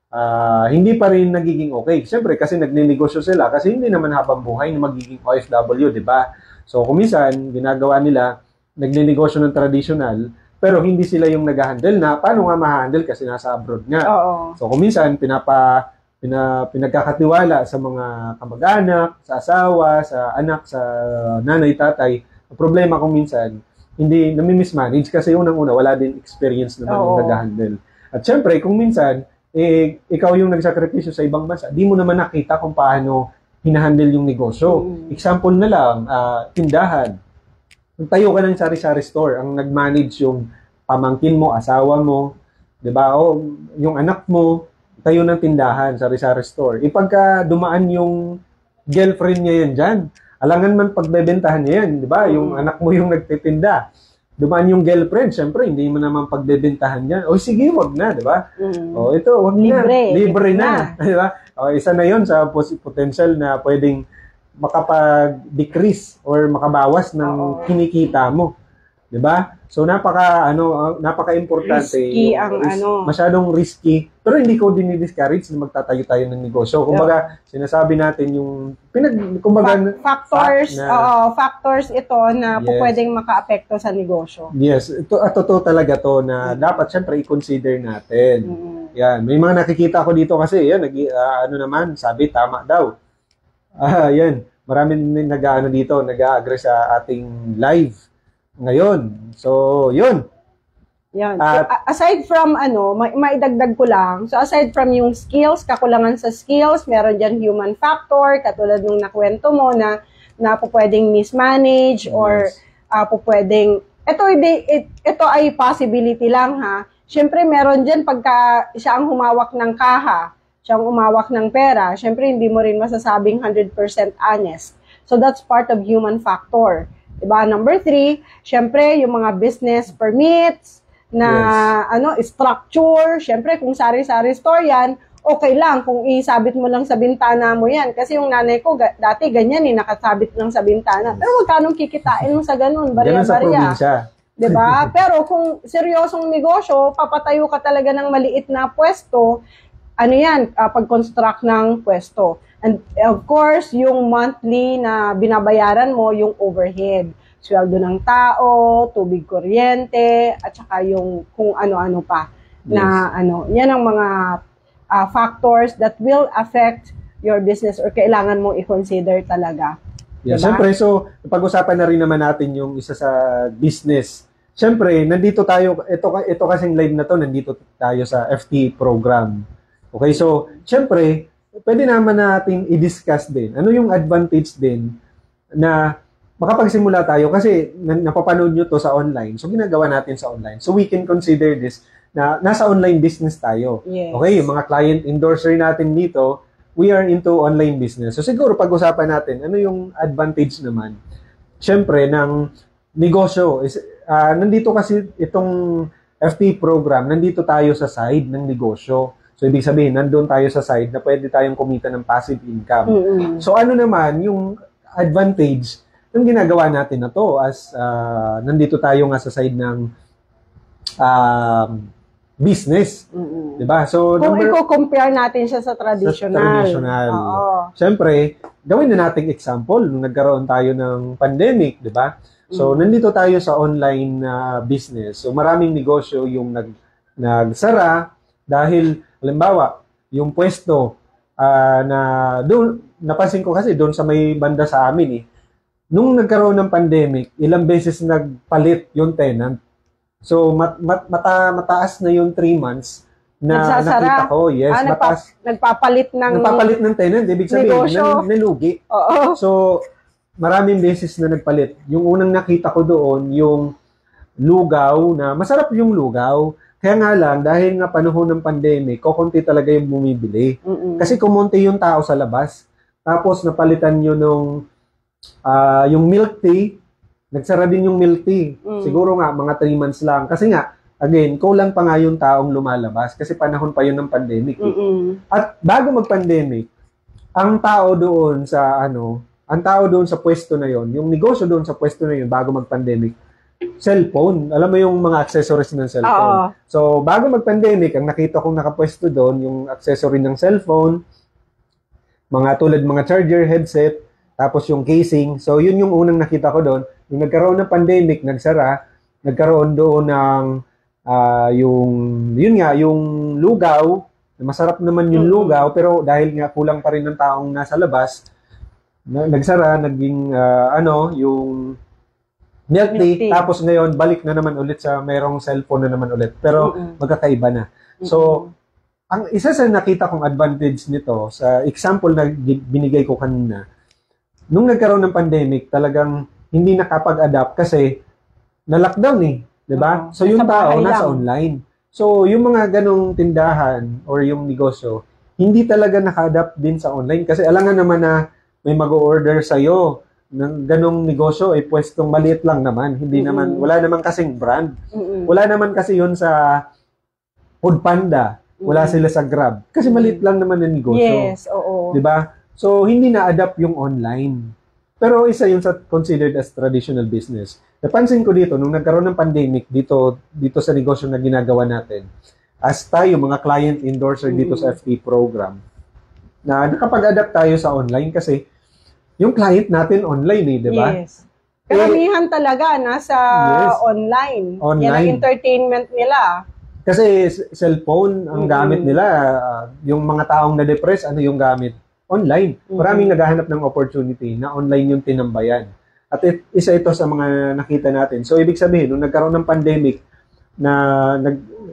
uh, hindi pa rin nagiging okay. Siyempre kasi nagnenegosyo sila kasi hindi naman habang buhay na magiging O F W, di ba? So, kung minsan, ginagawa nila, nagninegosyo ng traditional, pero hindi sila yung nag-handle na, paano nga ma-handle kasi nasa abroad nga. Oo. So, kung minsan, pinapa, pina, pinagkakatiwala sa mga kamag-anak, sa asawa, sa anak, sa nanay, tatay, ang problema kung minsan, hindi nami-mismanage kasi unang-una, wala din experience naman Oo. yung nag-handle. At syempre, kung minsan, eh, ikaw yung nagsakripisyo sa ibang bansa, di mo naman nakita kung paano hinahandle yung negosyo. Mm. Example na lang, uh, tindahan. Tayo ka ng sari-sari store, ang nag-manage yung pamangkin mo, asawa mo, di ba? O yung anak mo, tayo ng tindahan, sari-sari store. Ipagka dumaan yung girlfriend niya yan dyan, alangan man pagbebentahan niya yan, di ba? Yung Mm. anak mo yung nagtitinda. Dumaan yung girlfriend, syempre, hindi mo naman pagbebentahan yan. O sige, wag na, di ba? Mm. O ito, wag Libre. na. Libre na. na. Di ba? O, isa na yon sa pos- potential na pwedeng makapag-decrease or makabawas ng Oo. kinikita mo. 'Di ba? So napaka ano napaka-importante. Risky yung ang ris- ano. Masyadong risky. Pero hindi ko dinidiscourage na magtatayo tayo ng negosyo. Kumbaga, sinasabi natin yung pinag kumbaga Fa- factors, fact na- oo, factors ito na po Yes. pwedeng makaapekto sa negosyo. Yes, ito at totoo talaga to na dapat syempre i-consider natin. Mm. Yan, may mga nakikita ko dito kasi yan nag ah, ano naman, sabi tama daw. Ah, yan. Marami din nag-aano dito, nag-agree sa ating live ngayon. So, yun. Yan. At- A- aside from ano, ma- maidagdag ko lang. So aside from yung skills, kakulangan sa skills, meron diyan human factor, katulad nung nakwento mo na na po pwedeng mismanage or Yes. uh, po pwedeng ito hindi it, ito ay possibility lang ha. Syempre meron diyan pagka siya ang humawak ng kaha, siya ang umawak ng pera, syempre hindi mo rin masasabing one hundred percent honest. So that's part of human factor. Diba? Number three, syempre yung mga business permits na ano structure, syempre kung sari-sari store yan, okay lang kung isabit mo lang sa bintana mo yan. Kasi yung nanay ko ga- dati ganyan eh, nakasabit lang sa bintana. Pero magkano kikitain mo sa ganun? Ganun sa Barya-barya. probinsya. 'Di ba? Pero kung seryosong negosyo, papatayo ka talaga ng maliit na pwesto, ano yan, uh, pag-construct ng pwesto. And of course, yung monthly na binabayaran mo, yung overhead. Sweldo ng tao, tubig, kuryente, at saka yung kung ano-ano pa. Na ano, yan ang mga uh, factors that will affect your business or kailangan mong i-consider talaga. Yeah, Diba? Siyempre, so, pag-usapan na rin naman natin yung isa sa business. Siyempre, nandito tayo, ito, ito kasing live na to, nandito tayo sa F T program. Okay, so, siyempre, pwede naman natin i-discuss din. Ano yung advantage din na makapagsimula tayo kasi napapanood nyo to sa online. So, ginagawa natin sa online. So, we can consider this na nasa online business tayo. Yes. Okay, yung mga client endorser natin dito, we are into online business. So, siguro pag-usapan natin, ano yung advantage naman? Siyempre, ng negosyo. Is, uh, nandito kasi itong F T program, nandito tayo sa side ng negosyo. So, ibig sabihin, nandun tayo sa side na pwede tayong kumita ng passive income. Mm-mm. So, ano naman yung advantage ng ginagawa natin na to as uh, nandito tayo nga sa side ng um, business. Mm-mm. Diba? So, Kung number, i-compare natin siya sa traditional. Sa traditional. Oo. Siyempre, gawin na nating example nung nagkaroon tayo ng pandemic, di ba? So, nandito tayo sa online uh, business. So, maraming negosyo yung nag, nagsara dahil, halimbawa, yung pwesto uh, na doon, napansin ko kasi doon sa may banda sa amin eh, nung nagkaroon ng pandemic, ilang beses nagpalit yung tenant. So, mat, mat, mata, mataas na yung three months na Nagsasara? nakita ko. Yes, Ah, nagpa- mataas. nagpapalit ng Nagpapalit ng tenant, ibig sabihin, negosyo. nan, nalugi. Oo. So, maraming beses na nagpalit. Yung unang nakita ko doon, yung lugaw na, masarap yung lugaw. Kaya nga lang, dahil nga panahon ng pandemic, kukunti talaga yung bumibili. Mm-mm. Kasi kumunti yung tao sa labas. Tapos napalitan nyo nung ah, yung milk tea, nagsara din yung milk tea. Mm. Siguro nga, mga three months lang. Kasi nga, again, kulang pa nga yung taong lumalabas kasi panahon pa yun ng pandemic. Eh. Mm-mm. At bago mag-pandemic, ang tao doon sa ano, ang tao doon sa pwesto na yon, yung negosyo doon sa pwesto na yon bago mag-pandemic, cellphone. Alam mo yung mga accessories ng cellphone. Oo. So, bago mag-pandemic, ang nakita kong nakapwesto doon, yung accessory ng cellphone, mga tulad mga charger, headset, tapos yung casing. So, yun yung unang nakita ko doon. Yung nagkaroon ng pandemic, nagsara, nagkaroon doon ng uh, yung, yun nga, yung lugaw. Masarap naman yung lugaw, pero dahil nga kulang pa rin ng taong nasa labas, nagsara, naging, uh, ano, yung milk tea. Milk tea. Tapos ngayon, balik na naman ulit sa mayroong cellphone na naman ulit. Pero mm-mm. magkakaiba na. So, mm-mm. ang isa sa nakita kong advantage nito, sa example na binigay ko kanina, nung nagkaroon ng pandemic, talagang hindi nakapag-adapt kasi na-lockdown eh. Diba? Uh-huh. So, yung tao nasa online. So, yung mga ganong tindahan or yung negosyo, hindi talaga naka-adapt din sa online. Kasi alangan naman na may mag-order sa'yo ng ganong negosyo, eh, pwestong maliit lang naman. Hindi mm-hmm. naman, wala naman kasing brand. Mm-hmm. Wala naman kasi yun sa Foodpanda. Wala mm-hmm. sila sa Grab. Kasi maliit lang naman yung negosyo. Yes, oo. Diba? So, hindi na-adapt yung online. Pero isa yun sa considered as traditional business. Napansin ko dito, nung nagkaroon ng pandemic, dito, dito sa negosyo na ginagawa natin, as tayo, mga client endorser mm-hmm. dito sa F T program, na nakapag-adapt tayo sa online kasi yung client natin online eh, di ba? Yes. Karamihan eh, talaga nasa yes. online. online. Yan ang entertainment nila. Kasi cellphone ang mm-hmm. gamit nila. Uh, yung mga taong na-depress, ano yung gamit? Online. Mm-hmm. Maraming naghahanap ng opportunity na online yung tinambayan. At it, isa ito sa mga nakita natin. So, ibig sabihin, nung nagkaroon ng pandemic na nag,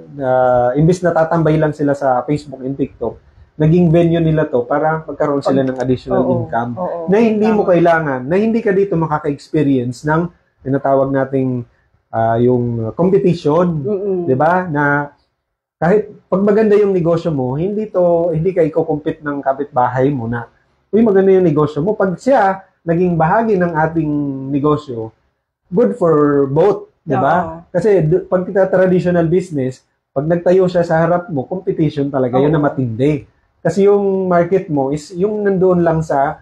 uh, imbis na tatambay lang sila sa Facebook and TikTok, naging venue nila to para magkaroon sila ng additional oo, income oo, na hindi tama. Mo kailangan, na hindi ka dito makaka-experience ng tinatawag nating uh, yung competition, mm-hmm. 'di ba? Na kahit pag maganda yung negosyo mo, hindi to hindi ka i-compete ng kapitbahay mo na, uy, maganda yung negosyo mo. Pag siya naging bahagi ng ating negosyo, good for both, 'di ba? Kasi pag kita traditional business, pag nagtayo siya sa harap mo, competition talaga, oo. Yun na matindi. Kasi yung market mo is yung nandoon lang sa,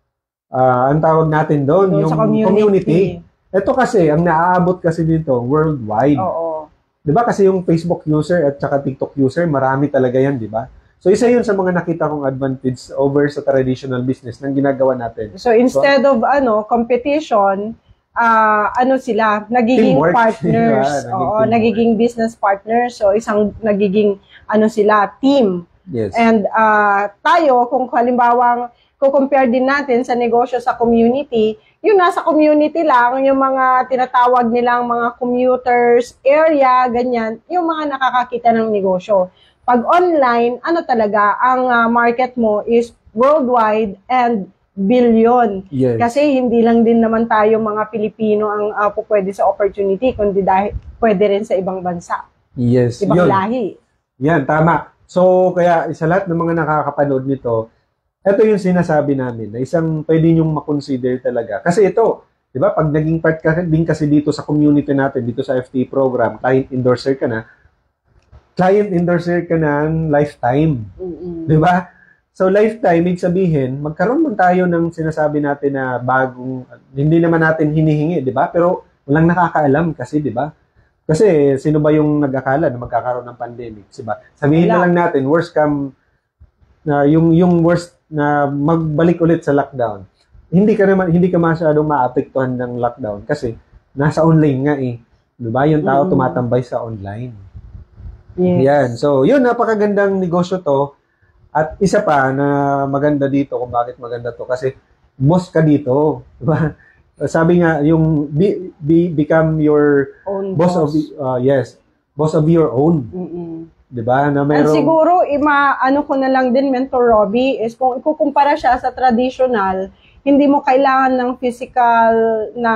uh, ang tawag natin doon, yung community. community. Ito kasi, ang naaabot kasi dito, worldwide. Oo. Diba? Kasi yung Facebook user at saka TikTok user, marami talaga yan, di ba? So, isa yun sa mga nakita kong advantage over sa traditional business ng ginagawa natin. So, instead so, of ano competition, uh, ano sila, nagiging teamwork. Partners. Yeah, naging Oo, teamwork. Nagiging business partners. So, isang nagiging, ano sila, team. Yes. And uh, tayo, kung halimbawa, kung-compare din natin sa negosyo sa community, yung nasa community lang, yung mga tinatawag nilang mga commuters area, ganyan, yung mga nakakakita ng negosyo. Pag online, ano talaga, ang uh, market mo is worldwide and billion. Yes. Kasi hindi lang din naman tayo mga Pilipino ang uh, pupwede sa opportunity, kundi dahil pwede rin sa ibang bansa. Yes. Ibang yun. lahi. Yan, tama. So, kaya sa lahat ng mga nakakapanood nito, ito yung sinasabi namin na isang pwede nyong makonsider talaga. Kasi ito, di ba, pag naging part ka din kasi dito sa community natin, dito sa F T program, client endorser ka na, client endorser ka na lifetime. Mm-hmm. Di ba? So, lifetime, ibig sabihin, magkaroon man tayo ng sinasabi natin na bagong, hindi naman natin hinihingi, di ba? Pero walang nakakaalam kasi, di ba? Kasi sino ba yung nag-akala na magkakaroon ng pandemic, diba? Sabihin na lang natin, worst come, na uh, yung yung worst na magbalik ulit sa lockdown. Hindi ka naman hindi ka masyadong maapektuhan ng lockdown kasi nasa online nga eh. 'Di ba? Yung tao mm-hmm. tumatambay sa online. Yes. Yan. So, yun, napakagandang negosyo to. At isa pa na maganda dito kung bakit maganda to kasi boss ka dito, 'di ba? Sabi nga, yung be, be, become your own boss, boss of, uh, yes, boss of your own. Mm-mm. Diba? Na merong... And siguro, ima, ano ko na lang din, Mentor Robbie, is kung ikukumpara siya sa traditional, hindi mo kailangan ng physical na,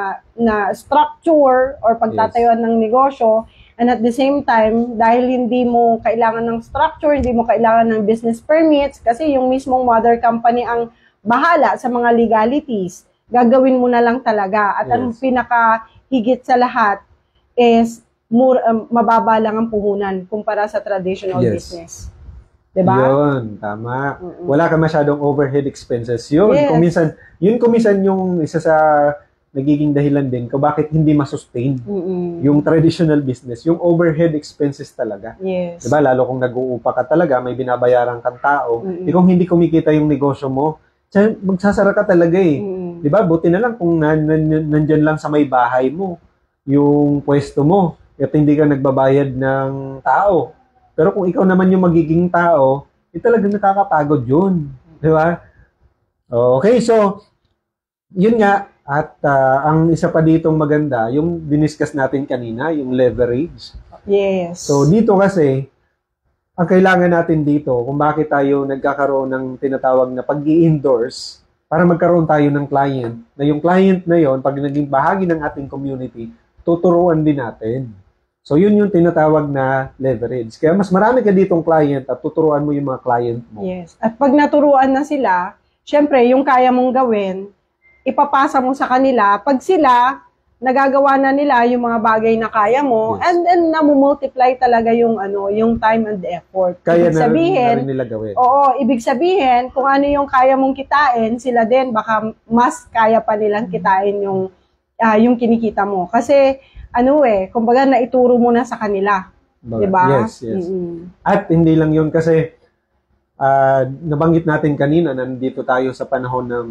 na structure or pagtatayuan yes. ng negosyo. And at the same time, dahil hindi mo kailangan ng structure, hindi mo kailangan ng business permits, kasi yung mismong mother company ang bahala sa mga legalities. Gagawin mo na lang talaga. At yes. ang pinakahigit sa lahat is more, um, mababa lang ang puhunan kumpara sa traditional yes. business. Diba? Yun, tama. Mm-mm. Wala ka masyadong overhead expenses. Yun, yes. kuminsan, yun kuminsan yung isa sa nagiging dahilan din kung bakit hindi masustain Mm-mm. yung traditional business. Yung overhead expenses talaga. Yes. Diba? Lalo kung nag-uupa ka talaga, may binabayaran kang tao. Mm-mm. E kung hindi kumikita yung negosyo mo, magsasara ka talaga eh. Mm. Di ba? Buti na lang kung nan, nan, nandyan lang sa may bahay mo, yung pwesto mo, at hindi ka nagbabayad ng tao. Pero kung ikaw naman yung magiging tao, eh talagang nakakapagod yun. Di ba? Okay, so, yun nga, at uh, ang isa pa ditong maganda, yung diniscuss natin kanina, yung leverage. Yes. So, dito kasi, ang kailangan natin dito, kung bakit tayo nagkakaroon ng tinatawag na pag-i-endorse, para magkaroon tayo ng client, na yung client na yon, pag naging bahagi ng ating community, tuturuan din natin. So, yun yung tinatawag na leverage. Kaya mas marami ka ditong client at tuturuan mo yung mga client mo. Yes. At pag naturuan na sila, syempre, yung kaya mong gawin, ipapasa mo sa kanila. Pag sila, nagagawa na nila yung mga bagay na kaya mo, Yes. and then namumultiply talaga yung ano, yung time and effort. Kaya ibig na, sabihin, na rin nila gawin. Oo, ibig sabihin, kung ano yung kaya mong kitain, sila din, baka mas kaya pa nilang kitain yung, uh, yung kinikita mo. Kasi, ano eh, kumbaga naituro mo na sa kanila. Diba? Yes, yes. Mm-hmm. At hindi lang yun kasi, uh, nabanggit natin kanina, nandito tayo sa panahon ng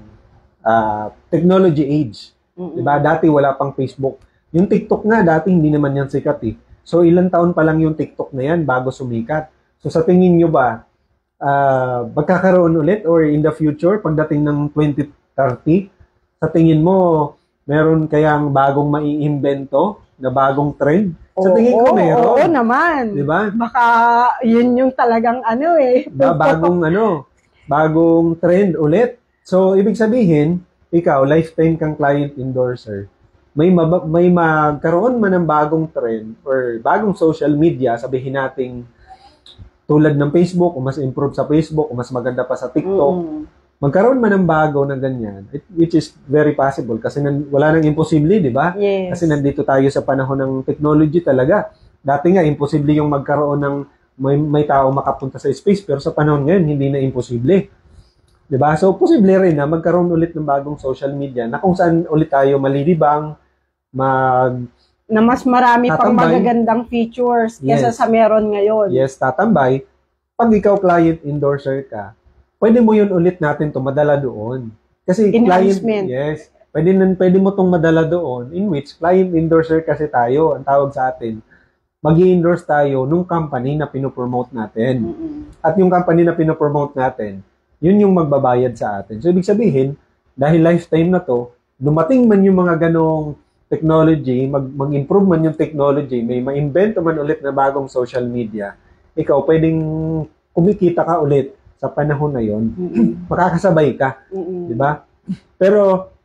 uh, technology age. Mm-hmm. Diba? Dati wala pang Facebook. Yung TikTok nga, dati hindi naman yan sikat eh. So, ilang taon pa lang yung TikTok na yan bago sumikat. So, sa tingin nyo ba, uh, magkakaroon ulit or in the future, pagdating ng twenty thirty, sa tingin mo, meron kayang bagong maiimbento na bagong trend? Sa tingin ko, Oo, meron. Oo naman. Diba? Baka yun yung talagang ano eh. Diba? Bagong ano, bagong trend ulit. So, ibig sabihin, ikaw, lifetime kang client endorser, may, mab- may magkaroon man ng bagong trend or bagong social media, sabihin nating tulad ng Facebook, o mas improve sa Facebook, o mas maganda pa sa TikTok, Mm. magkaroon man ng bago na ganyan, it, which is very possible kasi nan, wala nang imposible, di ba? Yes. Kasi nandito tayo sa panahon ng technology talaga. Dati nga, imposible yung magkaroon ng may, may tao makapunta sa space, pero sa panahon ngayon, hindi na imposible. Di ba? So, posible rin na magkaroon ulit ng bagong social media na kung saan ulit tayo malilibang, mag... Na mas marami pang tatambay. Magagandang features kesa Yes. sa meron ngayon. Yes, tatambay. Pag ikaw client endorser ka, pwede mo yun ulit natin to madala doon. Kasi Enhancement. client, yes, pwede, pwede mo tong madala doon in which client endorser kasi tayo, ang tawag sa atin, mag-i-endorse tayo nung company na pinopromote natin. Mm-mm. At yung company na pinopromote natin, yun yung magbabayad sa atin. So, ibig sabihin, dahil lifetime na to, dumating man yung mga ganong technology, mag, mag-improve man yung technology, may ma-invento man ulit na bagong social media, ikaw pwedeng kumikita ka ulit sa panahon na yon, makakasabay ka, Mm-mm. di ba? Pero,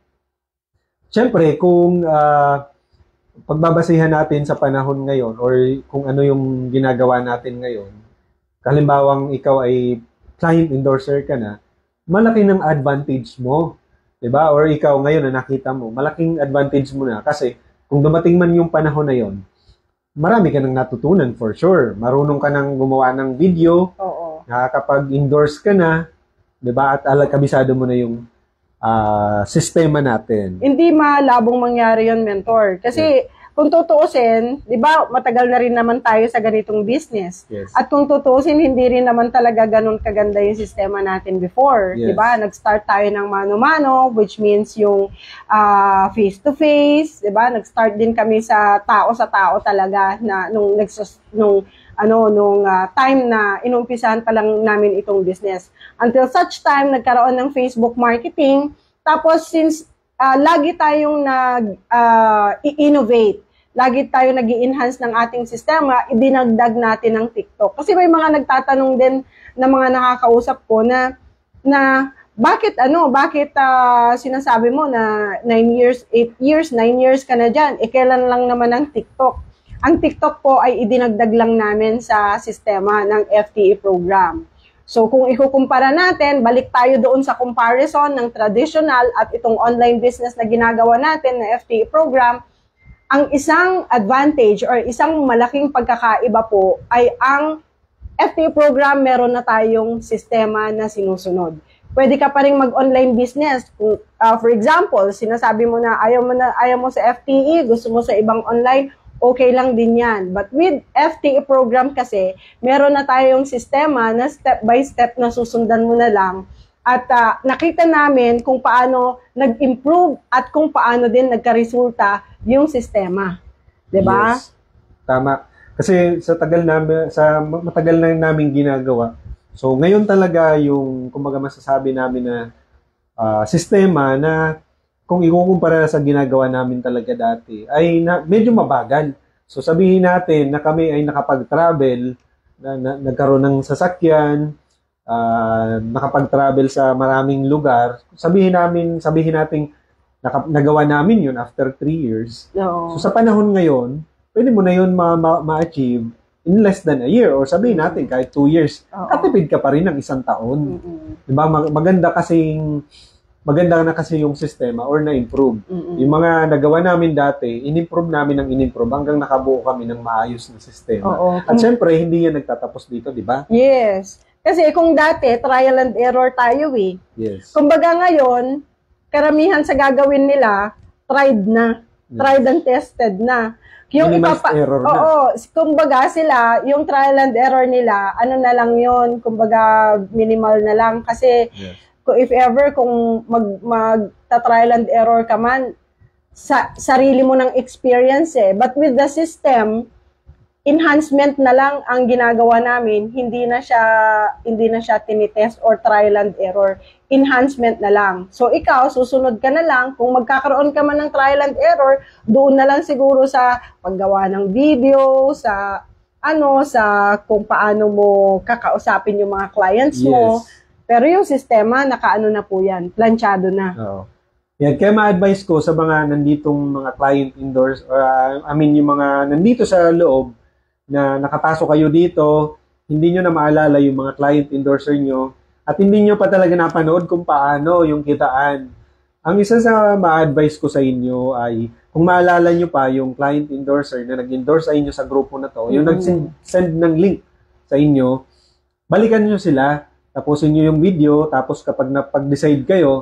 syempre, kung uh, pagbabasihan natin sa panahon ngayon or kung ano yung ginagawa natin ngayon, kalimbawang ikaw ay client endorser ka na, malaki ng advantage mo. Diba? Or ikaw ngayon na nakita mo, malaking advantage mo na kasi kung dumating man yung panahon na yon, marami ka nang natutunan for sure. Marunong ka nang gumawa ng video, Oo. nakakapag-endorse ka na, diba? At ala, kabisado mo na yung uh, sistema natin. Hindi malabong mangyari yon, mentor. Kasi kung tutuusin, di ba, matagal na rin naman tayo sa ganitong business. Yes. At kung tutuusin, hindi rin naman talaga ganun kaganda yung sistema natin before. Yes. Di ba? Nag-start tayo ng mano-mano, which means yung uh, face-to-face. Di ba? Nag-start din kami sa tao sa tao talaga na nung, nagsus, nung, ano, nung uh, time na inumpisahan pa lang namin itong business. Until such time, nagkaroon ng Facebook marketing. Tapos, since uh, lagi tayong nag-innovate, uh, lagi tayo nag-i-enhance ng ating sistema, idinagdag natin ng TikTok. Kasi may mga nagtatanong din na mga nakakausap ko na na bakit ano, bakit uh, sinasabi mo na nine years, eight years, nine years ka na dyan, eh kailan lang naman ang TikTok? Ang TikTok po ay idinagdag lang namin sa sistema ng F T E program. So kung ikukumpara natin, balik tayo doon sa comparison ng traditional at itong online business na ginagawa natin na F T E program, ang isang advantage or isang malaking pagkakaiba po ay ang F T E program meron na tayong sistema na sinusunod. Pwede ka pa rin mag-online business. Kung, uh, for example, sinasabi mo na ayaw mo, na, ayaw mo sa F T E, gusto mo sa ibang online, okay lang din yan. But with F T E program kasi, meron na tayong sistema na step by step na susundan mo na lang At uh, nakita namin kung paano nag-improve at kung paano din nagka-resulta yung sistema. 'Di ba? Yes. Tama. Kasi sa tagal namin, sa matagal na namin ginagawa. So ngayon talaga yung kumbaga masasabi namin na uh, sistema na kung ikukumpara sa ginagawa namin talaga dati ay na, medyo mabagal. So sabihin natin na kami ay nakapag-travel, na, na, nagkaroon ng sasakyan, Uh, nakapag-travel sa maraming lugar, sabihin namin, sabihin natin naka, nagawa namin yun after three years. No. So sa panahon ngayon, pwede mo na yun ma- ma- ma-achieve in less than a year or sabihin natin kahit two years. Oo. Katipid ka pa rin ng isang taon. Mm-hmm. Diba? Mag- maganda kasing maganda na kasi yung sistema or na-improve. Mm-hmm. Yung mga nagawa namin dati, in-improve namin ng in-improve hanggang nakabuo kami ng maayos na sistema. Oo. At syempre, hindi yan nagtatapos dito, di ba? Yes. Kasi kung dati, trial and error tayo eh. Yes. Kumbaga ngayon, karamihan sa gagawin nila, tried na. Yes. Tried and tested na. Yung minimized ipapa- error na. Oo. Kumbaga sila, yung trial and error nila, ano na lang yun, kumbaga minimal na lang. Kasi yes. kung if ever, kung mag, mag-trial and error ka man, sa sarili mo ng experience eh. But with the system, enhancement na lang ang ginagawa namin, hindi na siya hindi na siya tinitest or trial and error. Enhancement na lang. So ikaw, susunod ka na lang, kung magkakaroon ka man ng trial and error, doon na lang siguro sa paggawa ng video, sa ano, sa kung paano mo kakausapin yung mga clients mo. Yes. Pero yung sistema, nakaano na po yan, planchado na. Oo. Yan, kaya ma-advise ko sa mga nanditong mga client indoors, or uh, I mean yung mga nandito sa loob, na nakapasok kayo dito, hindi nyo na maalala yung mga client endorser nyo, at hindi nyo pa talaga napanood kung paano yung kitaan. Ang isa sa ma-advise ko sa inyo ay, kung maalala nyo pa yung client endorser na nag-endorse sa inyo sa grupo na to, mm-hmm. yung nag-send ng link sa inyo, balikan nyo sila, tapusin nyo yung video, tapos kapag napag-decide kayo,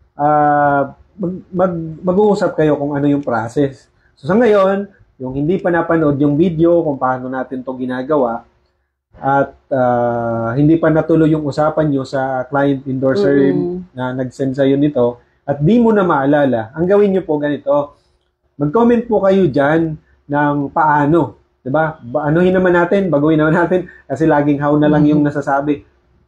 uh, mag, mag, mag-uusap kayo kung ano yung process. So sa ngayon, yung hindi pa napanood yung video kung paano natin to ginagawa at uh, hindi pa natuloy yung usapan nyo sa client endorser mm-hmm. na nag-send sa'yo nito at di mo na maalala, ang gawin nyo po ganito, mag-comment po kayo dyan ng paano, diba? Anuhin naman natin, baguhin naman natin kasi laging how na lang yung nasasabi.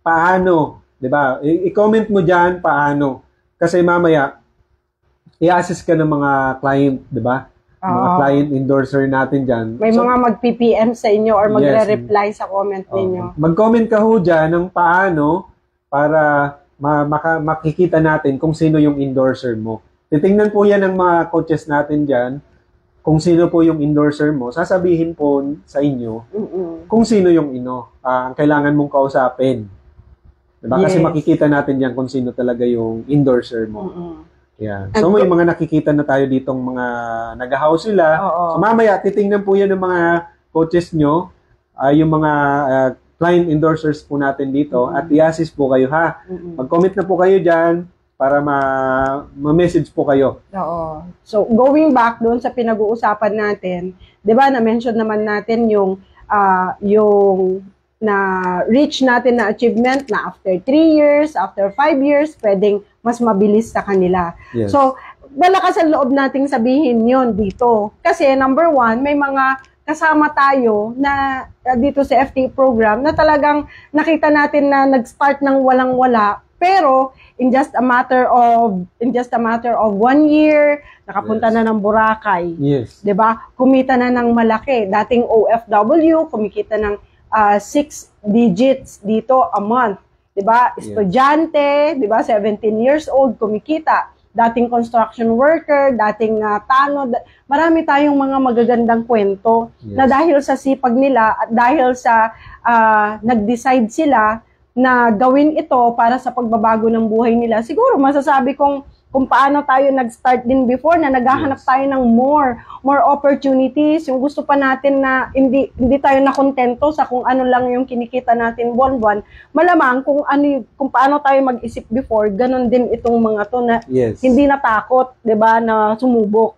Paano, diba? I- i-comment mo dyan paano kasi mamaya i-assist ka ng mga client, diba? Mga uh, client endorser natin dyan. May so, mga mag-P P M sa inyo or magre-reply yes, sa comment uh, ninyo. Mag-comment ka ho dyan ng paano para ma- maka- makikita natin kung sino yung endorser mo. Titingnan po yan ng mga coaches natin dyan kung sino po yung endorser mo. Sasabihin po sa inyo mm-mm. kung sino yung ino. Uh, ang kailangan mong kausapin. Diba? Yes. Kasi makikita natin yan kung sino talaga yung endorser mo. Mm-mm. Yeah. So may mga nakikita na tayo ditong mga nag-house sila. Oo. So mamaya titingnan po yan ng mga coaches nyo, uh, yung mga uh, client endorsers po natin dito mm-hmm. at i-assist po kayo ha. Mm-hmm. Mag-comment na po kayo dyan para ma- ma-message po kayo. Oo. So going back doon sa pinag-uusapan natin, 'di ba na-mention naman natin yung uh, yung na reach natin na achievement na after three years, after five years, pwedeng mas mabilis sa kanila. Yes. So, malakas ang loob nating sabihin yon dito. Kasi number one, may mga kasama tayo na uh, dito sa F T program na talagang nakita natin na nag-start ng walang-wala, pero in just a matter of in just a matter of one year, nakapunta yes. na ng Boracay. Yes. 'Di ba? Kumita na ng malaki. Dating O F W, kumikita ng Uh, six digits dito a month, 'di ba? Estudyante, 'di ba? seventeen years old kumikita. Dating construction worker, dating uh, tanod. Marami tayong mga magagandang kwento yes. na dahil sa sipag nila at dahil sa uh, nag-decide sila na gawin ito para sa pagbabago ng buhay nila. Siguro masasabi kong kung paano tayo nag-start din before na naghahanap yes. tayo ng more more opportunities, yung gusto pa natin na hindi hindi tayo nakontento sa kung ano lang yung kinikita natin buwan-buwan. Malamang kung ano kung paano tayo mag-isip before, ganun din itong mga to na yes. hindi natakot, 'di ba, na sumubok.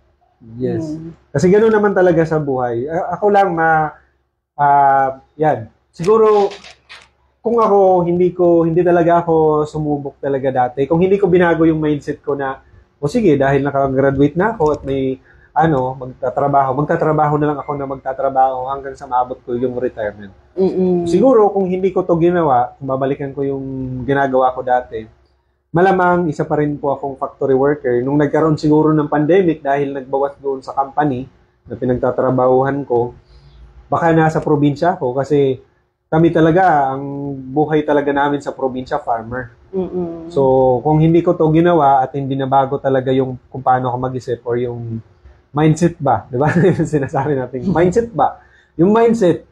Yes. Hmm. Kasi ganoon naman talaga sa buhay. Uh, ako lang na uh, yan. Siguro kung ako, hindi ko, hindi talaga ako sumubok talaga dati. Kung hindi ko binago yung mindset ko na, o sige, dahil nakagraduate na ako at may, ano, magtatrabaho, magtatrabaho na lang ako na magtatrabaho hanggang sa maabot ko yung retirement. Mm-mm. Siguro, kung hindi ko to ginawa, kung babalikan ko yung ginagawa ko dati, malamang isa pa rin po akong factory worker. Nung nagkaroon siguro ng pandemic dahil nagbawas doon sa company na pinagtatrabahuhan ko, baka nasa probinsya ako kasi kami talaga, ang buhay talaga namin sa probinsya, farmer. Mm-mm. So, kung hindi ko to ginawa at hindi na bago talaga yung kung paano ako mag-isip or yung mindset ba, di ba? Sinasabi natin, mindset ba? Yung mindset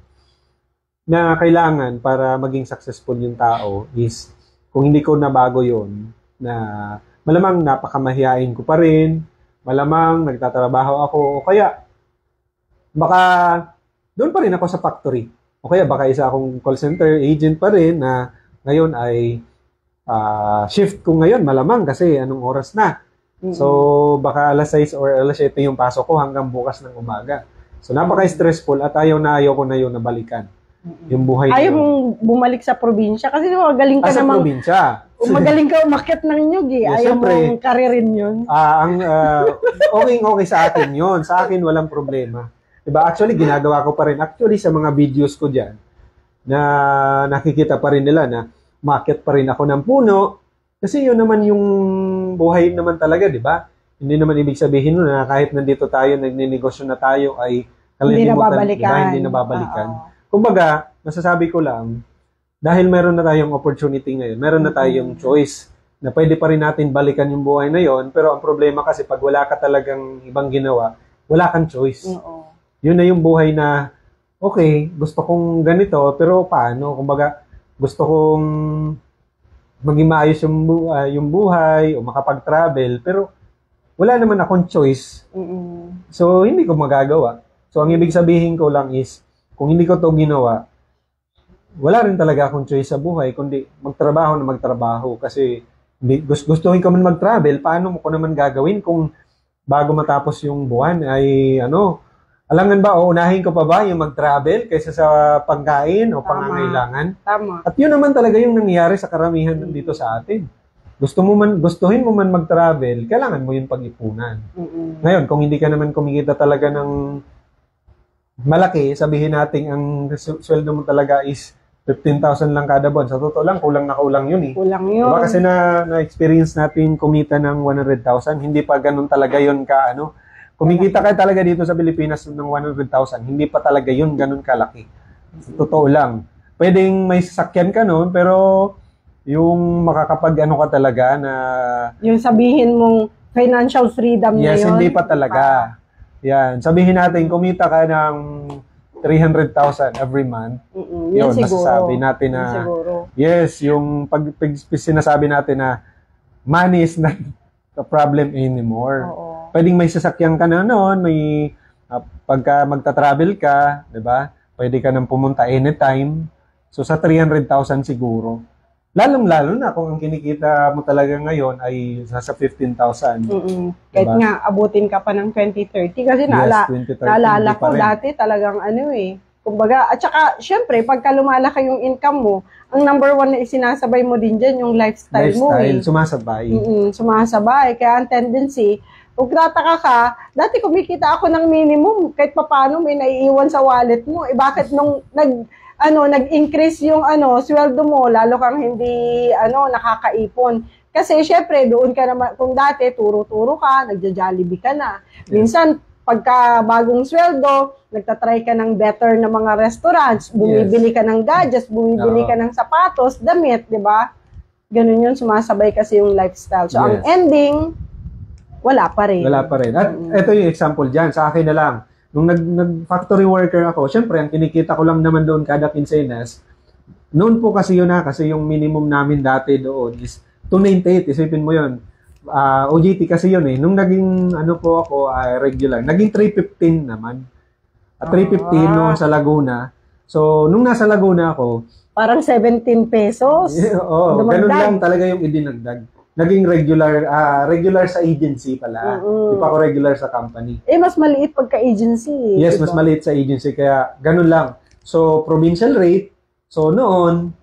na kailangan para maging successful yung tao is, kung hindi ko nabago yun, na malamang napakamahiyain ko pa rin, malamang nagtatrabaho ako, o kaya, baka doon pa rin ako sa factory. O kaya baka isa akong call center agent pa rin na ngayon ay uh, shift ko ngayon malamang kasi anong oras na. Mm-hmm. So baka alas sais or alas siyete yung pasok ko hanggang bukas ng umaga. So napaka-stressful at ayaw na ayaw ko na yun nabalikan. Mm-hmm. Yung buhay ayaw mong bumalik sa probinsya kasi magaling ka ah, namang... sa probinsya. Magaling ka umakyat ng nyug eh. Yeah, ayaw syempre, mong karirin yun. Uh, ang, uh, okay, okay sa akin yun. Sa akin walang problema. Diba? Actually, ginagawa ko pa rin. Actually, sa mga videos ko dyan, na nakikita pa rin nila na market pa rin ako ng puno. Kasi yun naman yung buhay naman talaga, di ba? Hindi naman ibig sabihin nun na kahit nandito tayo, nagninegosyo na tayo, ay hindi na babalikan. Diba? Hindi na babalikan. Kumbaga, masasabi ko lang, dahil meron na tayong opportunity ngayon, meron na tayong choice na pwede pa rin natin balikan yung buhay na yon. Pero ang problema kasi pag wala ka talagang ibang ginawa, wala kang choice. Oo. Yun na yung buhay na, okay, gusto kong ganito, pero paano? Kumbaga, gusto kong maging maayos yung, uh, yung buhay o makapag-travel, pero wala naman akong choice. Mm-mm. So, hindi ko magagawa. So, ang ibig sabihin ko lang is, kung hindi ko to ginawa, wala rin talaga akong choice sa buhay, kundi magtrabaho na magtrabaho. Kasi, gustuhin ko man mag-travel, paano mo ko naman gagawin kung bago matapos yung buwan ay, ano, alangan ba, o unahin ko pa ba yung mag-travel kaysa sa pagkain o pangangailangan? Tama. At yun naman talaga yung nangyayari sa karamihan dito sa atin. Gusto mo man, gustuhin mo man mag-travel, kailangan mo yung pag-ipunan. Mm-mm. Ngayon, kung hindi ka naman kumikita talaga ng malaki, sabihin natin ang sweldo mo talaga is fifteen thousand lang kada buwan. Sa totoo lang, kulang na kulang yun eh. Kulang yun. Diba? Kasi na, na-experience natin kumita ng one hundred thousand, hindi pa ganun talaga yun ka, ano, kumikita ka talaga dito sa Pilipinas ng one hundred thousand, hindi pa talaga yun ganun kalaki. Totoo lang. Pwedeng may sasakyan ka noon, pero yung makakapag-ano ka talaga na... Yung sabihin mong financial freedom na yes, yun. hindi pa talaga. Yan. Sabihin natin, kumita ka ng three hundred thousand every month. Mm-mm, yun, yun, siguro. masasabi natin na... Siguro. Yes, yung pag, pag sinasabi natin na money is not a problem anymore. Oo. Pwedeng may sasakyan ka na noon, may uh, pagka magta-travel ka, 'di ba? Pwede ka nang pumunta anytime. So sa three hundred thousand siguro. Lalong-lalo na kung ang kinikita mo talaga ngayon ay nasa fifteen thousand. Mm-mm. Kahit diba? nga abutin ka pa ng twenty thirty kasi Yes, naala, twenty thirty, naalala ko rin. dati talagang ano eh. Kumbaga, at saka syempre pagka lumalaki yung income mo, ang number one na isinasabay mo din dyan yung lifestyle, mo eh. Lifestyle, sumasabay. Mm-mm, sumasabay. Kaya ang tendency, kung tataka ka, dati kumikita ako ng minimum, kahit papaano may naiiwan sa wallet mo. Eh bakit nung nag, ano, nag-increase yung ano, sweldo mo, lalo kang hindi ano, nakakaipon. Kasi syempre, doon ka naman, kung dati, turo-turo ka, nagja-Jollibee ka na. Minsan, pagka bagong sweldo, nagtatry ka ng better na mga restaurants, bumibili ka ng gadgets, bumibili ka ng sapatos, damit, di ba? Ganun yun, sumasabay kasi yung lifestyle. So, yes. Ang ending, wala pa rin. Wala pa rin. At mm-hmm. ito yung example dyan, sa akin na lang. Nung nag, nag-factory worker ako, syempre, ang kinikita ko lang naman doon kada kinsenas, noon po kasi yun na, kasi yung minimum namin dati doon is two ninety-eight, isipin mo yun. Uh, O J T kasi yun eh. Nung naging, ano po ako, uh, regular, naging three fifteen naman. At three fifteen ah. noon sa Laguna. So, nung nasa Laguna ako, parang seventeen pesos. Yeah, oo, ganun lang talaga yung idinagdag. Naging regular, uh, regular sa agency pala. Mm-hmm. Di pa ako regular sa company. Eh, mas maliit pagka-agency. Yes, diba? Mas maliit sa agency. Kaya, ganun lang. So, provincial rate. So, noon,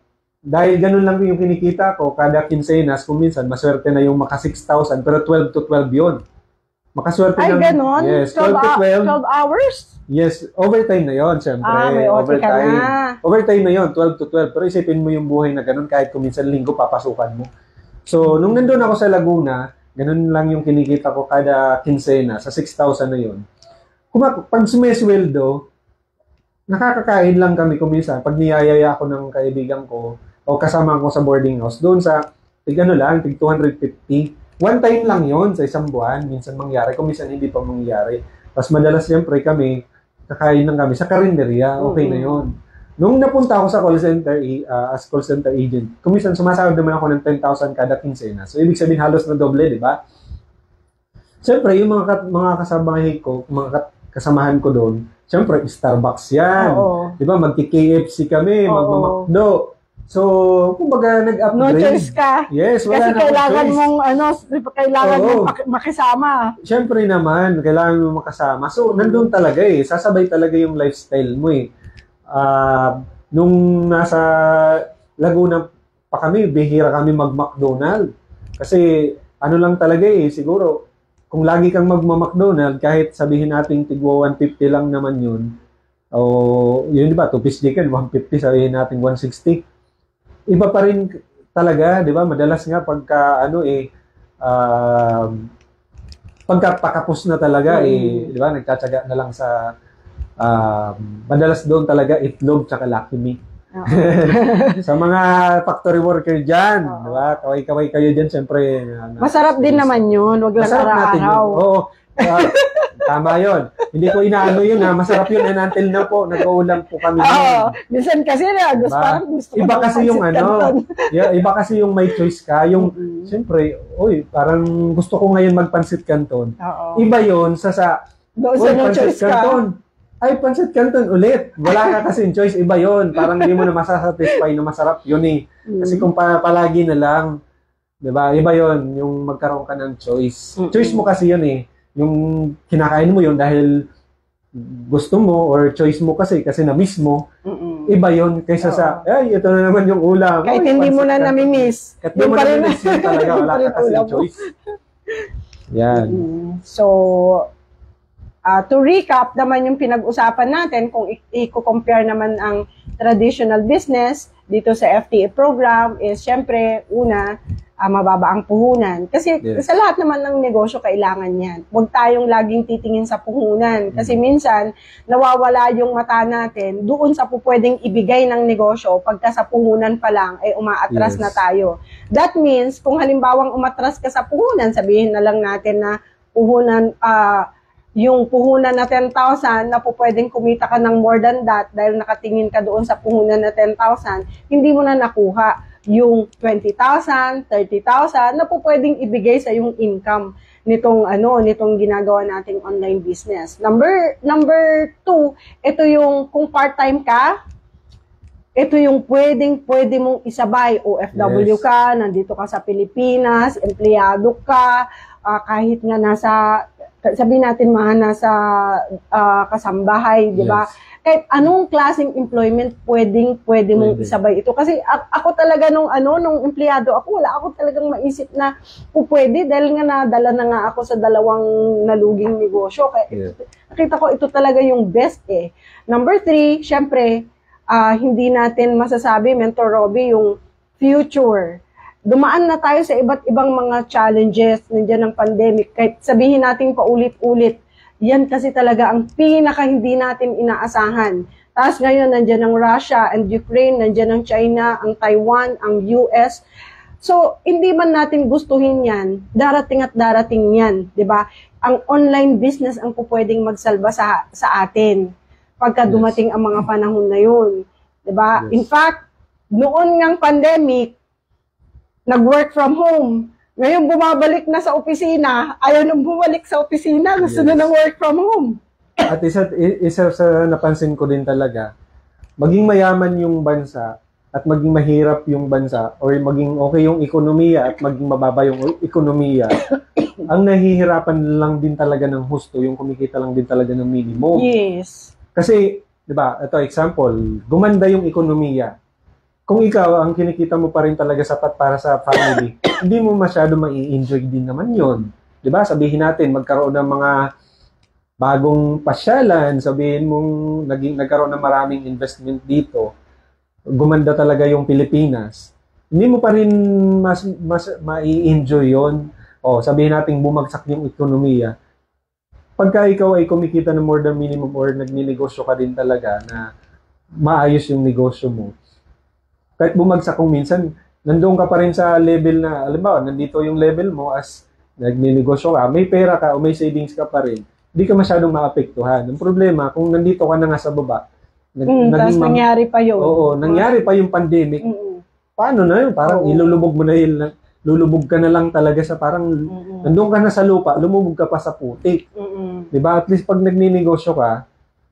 dahil ganun lang yung kinikita ko, kada kinsenas, kung minsan, maswerte na yung maka six thousand, pero twelve to twelve yun. Makaswerte Ay, ng, ganon? yes, twelve to twelve. twelve hours? Yes, overtime na yon, syempre. Ah, may O T ka overtime. na. Overtime na yon, twelve to twelve. Pero isipin mo yung buhay na ganun, kahit kung minsan linggo, papasukan mo. So, nung nandun ako sa Laguna, ganun lang yung kinikita ko kada kinsena, sa six thousand na yon. Kung pag sumesweldo, nakakakain lang kami kung minsan, pag niyayaya ako ng kaibigan ko, o kasama ko sa boarding house, doon sa, tig ano lang, tig two hundred fifty. One time lang yon sa isang buwan, minsan mangyari, kung minsan hindi pa mangyari. Tapos madalas siyempre kami, kakain lang kami sa karinderya, okay mm-hmm. na yon. Nung napunta ako sa call center, uh, as call center agent, kung minsan sumasahod naman ako ng ten thousand kada kinsena. So, ibig sabihin halos na doble, di ba? Siyempre, yung mga, mga kasamahan ko, mga kasamahan ko doon, siyempre, Starbucks yan. Oo. Di ba? Magki-K F C kami, magmamakdo. So, kumbaga, nag-upgrade. No choice ka. Yes, wala kasi na kailangan choice. mong, ano, kailangan Oo. mong makisama. Siyempre naman, kailangan mong makasama. So, nandun talaga eh. Sasabay talaga yung lifestyle mo eh. Uh, nung nasa Laguna pa kami, bihira kami mag-McDonald. Kasi, ano lang talaga eh, siguro, kung lagi kang magma-McDonald, kahit sabihin natin tigwa one fifty lang naman yun, o yun di ba, two piece chicken, one fifty, sabihin natin one sixty. Iba pa rin talaga, di ba? Madalas nga pagka, ano eh, uh, pagka pakapos na talaga, mm. eh, di ba? Nagtatsaga na lang sa, uh, madalas doon talaga itlog tsaka Lucky Me. Sa mga factory worker dyan, di ba? Kaway-kaway kayo dyan, siyempre. Uh, Masarap din naman yun, wag lang araw-araw. Oo. Uh, tama yun. Hindi ko inaano yun ha. Masarap yun and until now po, nag-uulam po kami. Oo. Minsan kasi na, gusto, diba? gusto iba kasi yung ano, yeah, iba kasi yung may choice ka. Yung, mm-hmm. siyempre, uy, parang gusto ko ngayon magpansit canton. Oo. Iba yun sa sa, doon sa no choice canton. Ka. Ay, pansit canton ulit. Wala ka kasi choice. Iba yun. Parang hindi mo na masasatisfy na masarap yun eh. Mm-hmm. Kasi kung pa, palagi na lang, diba? Iba yun, yung magkaroon ka ng choice. Mm-hmm. Choice mo kasi yun eh. Yung kinakain mo yun dahil gusto mo or choice mo kasi kasi na-miss mo, mm-mm. iba yun kaysa Oo. sa, ay, ito na naman yung ulam. Kahit Oy, hindi mo na nami-miss. Kahit hindi mo na nami-miss yun talaga, wala ka kasi choice. Yan. Mm-hmm. So, uh, to recap naman yung pinag-usapan natin, kung i-compare naman ang traditional business dito sa F T E program is, syempre, una, Uh, mababa ang puhunan. Kasi yes. sa lahat naman ng negosyo, kailangan yan. Huwag tayong laging titingin sa puhunan. Kasi minsan, nawawala yung mata natin doon sa pupwedeng ibigay ng negosyo pagka sa puhunan pa lang ay umaatras yes. na tayo. That means, kung halimbawang umatras ka sa puhunan, sabihin na lang natin na puhunan, uh, yung puhunan na ten thousand na pupwedeng kumita ka ng more than that dahil nakatingin ka doon sa puhunan na ten thousand, hindi mo na nakuha yung twenty thousand, thirty thousand na po pwedeng ibigay sa yung income nitong ano, nitong ginagawa nating online business. Number number two, ito yung kung part-time ka, ito yung pwedeng pwede mong isabay. O F W yes. ka, nandito ka sa Pilipinas, empleyado ka, uh, kahit nga nasa, sabihin natin mga nasa uh, kasambahay, di ba? Yes. Kahit anong klaseng employment pwedeng pwede mong pwede. Isabay ito. Kasi ako talaga nung ano, nung empleyado ako, wala ako talagang maisip na po pwede dahil nga nadala na nga ako sa dalawang naluging negosyo. Kaya yeah. nakita ko ito talaga yung best eh. Number three, syempre, uh, hindi natin masasabi, Mentor Robbie, yung future. Dumaan na tayo sa iba't ibang mga challenges, nandiyan ng pandemic. Kahit sabihin natin paulit-ulit, yan kasi talaga ang pinaka hindi natin inaasahan. Tapos ngayon, nandiyan ang Russia and Ukraine, nandiyan ang China, ang Taiwan, ang U S. So, hindi man natin gustuhin yan, darating at darating yan, di ba? Ang online business ang pupwedeng magsalba sa, sa atin pagka dumating yes. ang mga panahon na yun. Di ba? Yes. In fact, noon ngang pandemic, nag-work from home. Ngayon, bumabalik na sa opisina. Ayaw nang bumalik sa opisina. Gusto yes. na ng work from home. At isa, isa sa napansin ko din talaga, maging mayaman yung bansa at maging mahirap yung bansa or maging okay yung ekonomiya at maging mababa yung ekonomiya, ang nahihirapan lang din talaga ng husto, yung kumikita lang din talaga ng minimum. Yes. Kasi, di ba, ito example, gumanda yung ekonomiya. kung ikaw, ang kinikita mo pa rin talaga sapat para sa family, hindi mo masyado mai-enjoy din naman yon. Diba? Sabihin natin, magkaroon ng mga bagong pasyalan, sabihin mong naging, nagkaroon ng maraming investment dito, gumanda talaga yung Pilipinas, hindi mo pa rin mas, mas mai-enjoy yon. O, sabihin natin bumagsak yung ekonomiya. Pagka ikaw ay kumikita ng more than minimum or nagninegosyo ka din talaga na maayos yung negosyo mo, kahit bumagsak kung minsan, nandoon ka pa rin sa level na, alam ba, nandito yung level mo as nagninegosyo ka, may pera ka o may savings ka pa rin, hindi ka masyadong maapektuhan. Ang problema, kung nandito ka na nga sa baba, nag, mm, tapos ma- nangyari pa yun. Oo, nangyari pa yung pandemic. Mm-mm. Paano na yun? Parang oo. Ilulubog mo na yun, lulubog ka na lang talaga sa parang, mm-mm, nandoon ka na sa lupa, lumubog ka pa sa putik. Mm-mm. Diba? At least pag nagninegosyo ka,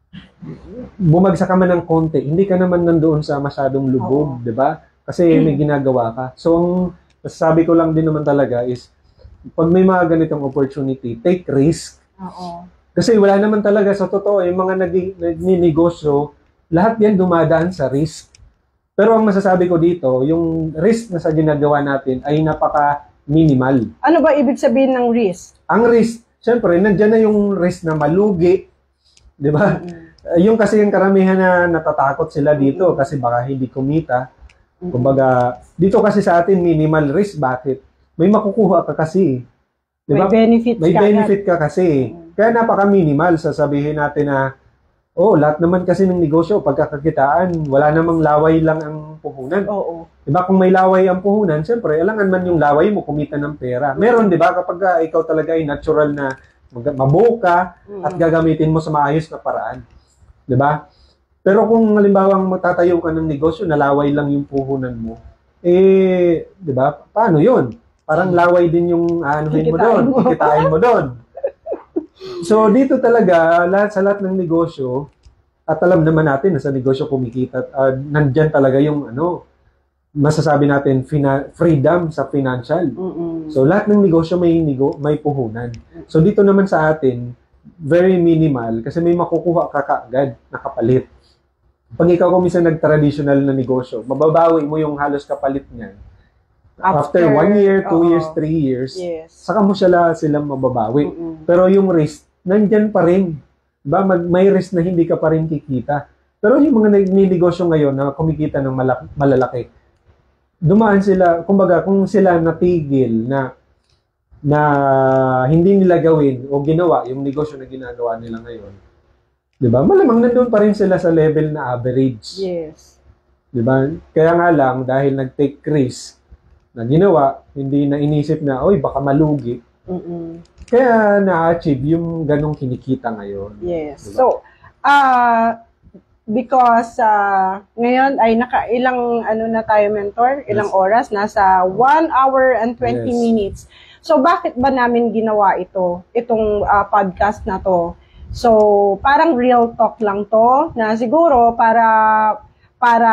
bumagsak ka man ng konti, hindi ka naman nandoon sa masyadong lubog, oh. 'di ba? Kasi mm. may ginagawa ka. So ang sabi ko lang din naman talaga is pag may mga ganitong opportunity, take risk. Oo. Kasi wala naman talaga sa totoo yung mga nagninegosyo, lahat 'yan dumadaan sa risk. Pero ang masasabi ko dito, yung risk na sa ginagawa natin ay napaka minimal. Ano ba ibig sabihin ng risk? Ang risk, syempre, nandiyan na yung risk na malugi, 'di ba? Mm-hmm. Yung kasi yung karamihan na natatakot sila dito kasi baka hindi kumita. Kumbaga, dito kasi sa atin minimal risk. Bakit? May makukuha ka kasi. Diba? May benefit May ka, benefit ka kasi. Kaya napaka-minimal. Sasabihin natin na, oh, lahat naman kasi ng negosyo, pagkakakitaan, wala namang laway lang ang puhunan. Oo. Diba? Kung may laway ang puhunan, siyempre, alangan man yung laway mo kumita ng pera. Meron, diba? Kapag uh, ikaw talaga ay natural na mabuo ka at gagamitin mo sa maayos na paraan. Diba? Pero kung halimbawa matatayo ka ng negosyo, nalaway lang yung puhunan mo, eh, diba? Paano yun? Parang laway din yung anuhin mo doon, kikitain mo doon. So, dito talaga, lahat sa lahat ng negosyo, at alam naman natin na sa negosyo kumikita, uh, nandyan talaga yung, ano, masasabi natin, fina- freedom sa financial. Mm-mm. So, lahat ng negosyo may, nego- may puhunan. So, dito naman sa atin, very minimal kasi may makukuha ka kaagad na kapalit. Pag ikaw kung minsan nag-traditional na negosyo, mababawi mo yung halos kapalit niyan. After, After one year, two uh, years, three years, yes. Saka mo sila silang mababawi. Mm-mm. Pero yung risk, nandyan pa rin. Diba? Mag, may risk na hindi ka pa rin kikita. Pero yung mga negosyo ngayon na kumikita ng malaki, malalaki, dumaan sila, kumbaga kung sila natigil na na hindi nila gawin o ginawa yung negosyo na ginagawa nila ngayon, di ba? Malamang nandun pa rin sila sa level na average. Yes. Di ba? Kaya nga lang, dahil nag-take risk na ginawa, hindi na inisip na, oy, baka malugi. Mm-mm. Kaya na-achieve yung ganong kinikita ngayon. Yes. Diba? So, uh, because uh, ngayon ay naka ilang ano na tayo, mentor? Ilang yes. oras? Nasa one hour and twenty yes. minutes. So, bakit ba namin ginawa ito, itong uh, podcast na to? So, parang real talk lang to, na siguro para, para,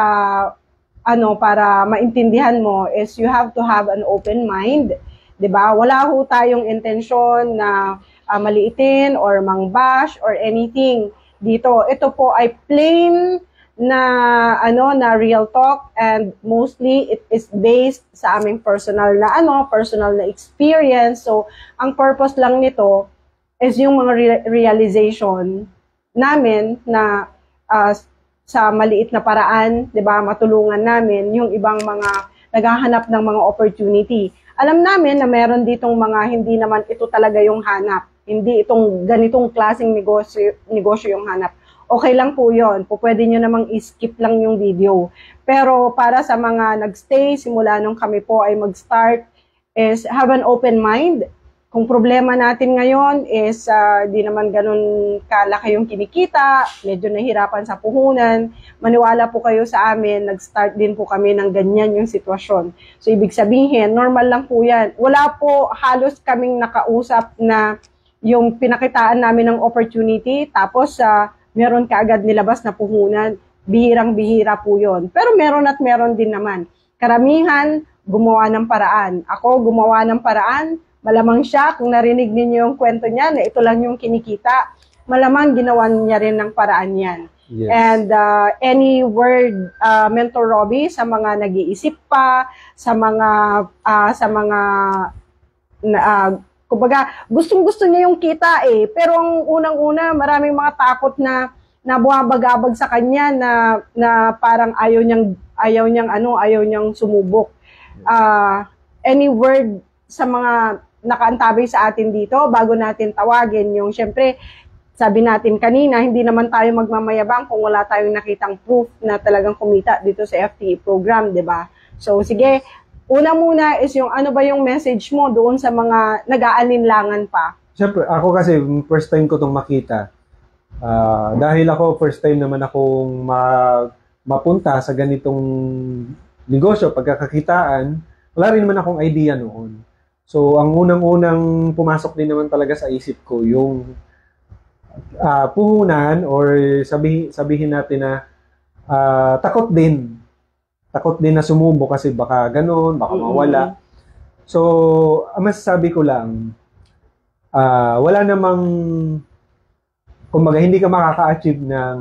ano, para maintindihan mo is you have to have an open mind, 'di ba? Wala ho tayong intensyon na uh, maliitin or mangbash or anything dito. Ito po ay plain na ano na real talk, and mostly it is based sa aming personal na ano, personal na experience. So, ang purpose lang nito is yung mga re- realization namin na uh, sa maliit na paraan, 'di ba, matulungan namin yung ibang mga naghahanap ng mga opportunity. Alam namin na meron ditong mga hindi naman ito talaga yung hanap. Hindi itong ganitong klaseng negosyo, negosyo yung hanap. Okay lang po yun. Po, pwede nyo namang i-skip lang yung video. Pero para sa mga nagstay, simula nung kami po ay mag-start, is have an open mind. Kung problema natin ngayon is uh, di naman ganun kalaki yung kinikita, medyo nahirapan sa puhunan, maniwala po kayo sa amin, nag-start din po kami ng ganyan yung sitwasyon. So, ibig sabihin, normal lang po yan. Wala po halos kaming nakausap na yung pinakitaan namin ng opportunity, tapos sa uh, meron kaagad nilabas na puhunan, bihirang-bihira po yun. Pero meron at meron din naman. Karamihan, gumawa ng paraan. Ako, gumawa ng paraan, malamang siya, kung narinig ninyo yung kwento niya, na ito lang yung kinikita, malamang ginawa niya rin ng paraan yan. Yes. And uh, any word, uh, Mentor Robbie, sa mga nag-iisip pa, sa mga, uh, sa mga, uh, kumbaga, gustong-gusto niya yung kita eh. Pero ang unang-una, maraming mga takot na, na buwabagabag sa kanya na, na parang ayaw niyang, ayaw niyang ano, ayaw niyang sumubok. Uh, any word sa mga nakaantabay sa atin dito, bago natin tawagin yung, syempre, sabi natin kanina, hindi naman tayo magmamayabang kung wala tayong nakitang proof na talagang kumita dito sa F T E program, di ba? So, sige, una muna is yung ano ba yung message mo doon sa mga nag-aalinlangan pa? Siyempre, ako kasi first time ko itong makita. Uh, dahil ako, first time naman akong ma mapunta sa ganitong negosyo, pagkakakitaan, wala rin naman akong idea noon. So, ang unang-unang pumasok din naman talaga sa isip ko, yung uh, puhunan or sabihin, sabihin natin na uh, takot din. Takot din na sumubo kasi baka ganun, baka mawala. So, ang masasabi ko lang, uh, wala namang, kumbaga, hindi ka makaka-achieve ng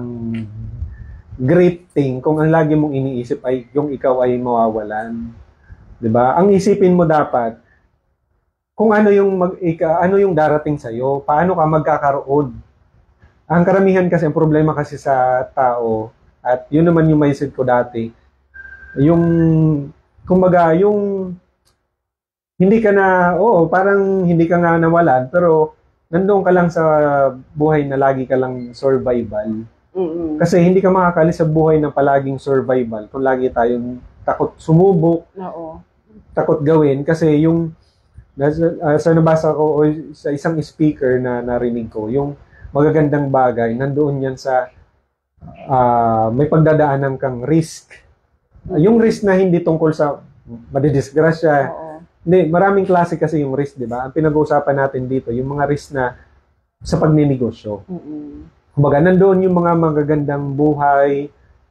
great thing kung ang lagi mong iniisip ay yung ikaw ay mawawalan. 'Di ba? Ang isipin mo dapat kung ano yung mag, ika, ano yung darating sa iyo, paano ka magkakaroon. Ang karamihan kasi, ang problema kasi sa tao, at yun naman yung mindset ko dati, yung, kumbaga, yung, hindi ka na, oo, parang hindi ka nga nawalan, pero nandoon ka lang sa buhay na lagi ka lang survival. Mm-mm. Kasi hindi ka makakalis sa buhay ng palaging survival kung lagi tayong takot sumubok, Oo. takot gawin, kasi yung, Uh, sa nabasa ko o sa isang speaker na narinig ko, yung magagandang bagay, nandoon yan sa uh, may pagdadaanan kang risk. Uh, yung risk na hindi tungkol sa madidisgrasya. Oo. Hindi, maraming klase kasi yung risk, di ba? Ang pinag-uusapan natin dito, yung mga risk na sa pagninegosyo. Mm-mm. Kumbaga, nandoon yung mga magagandang buhay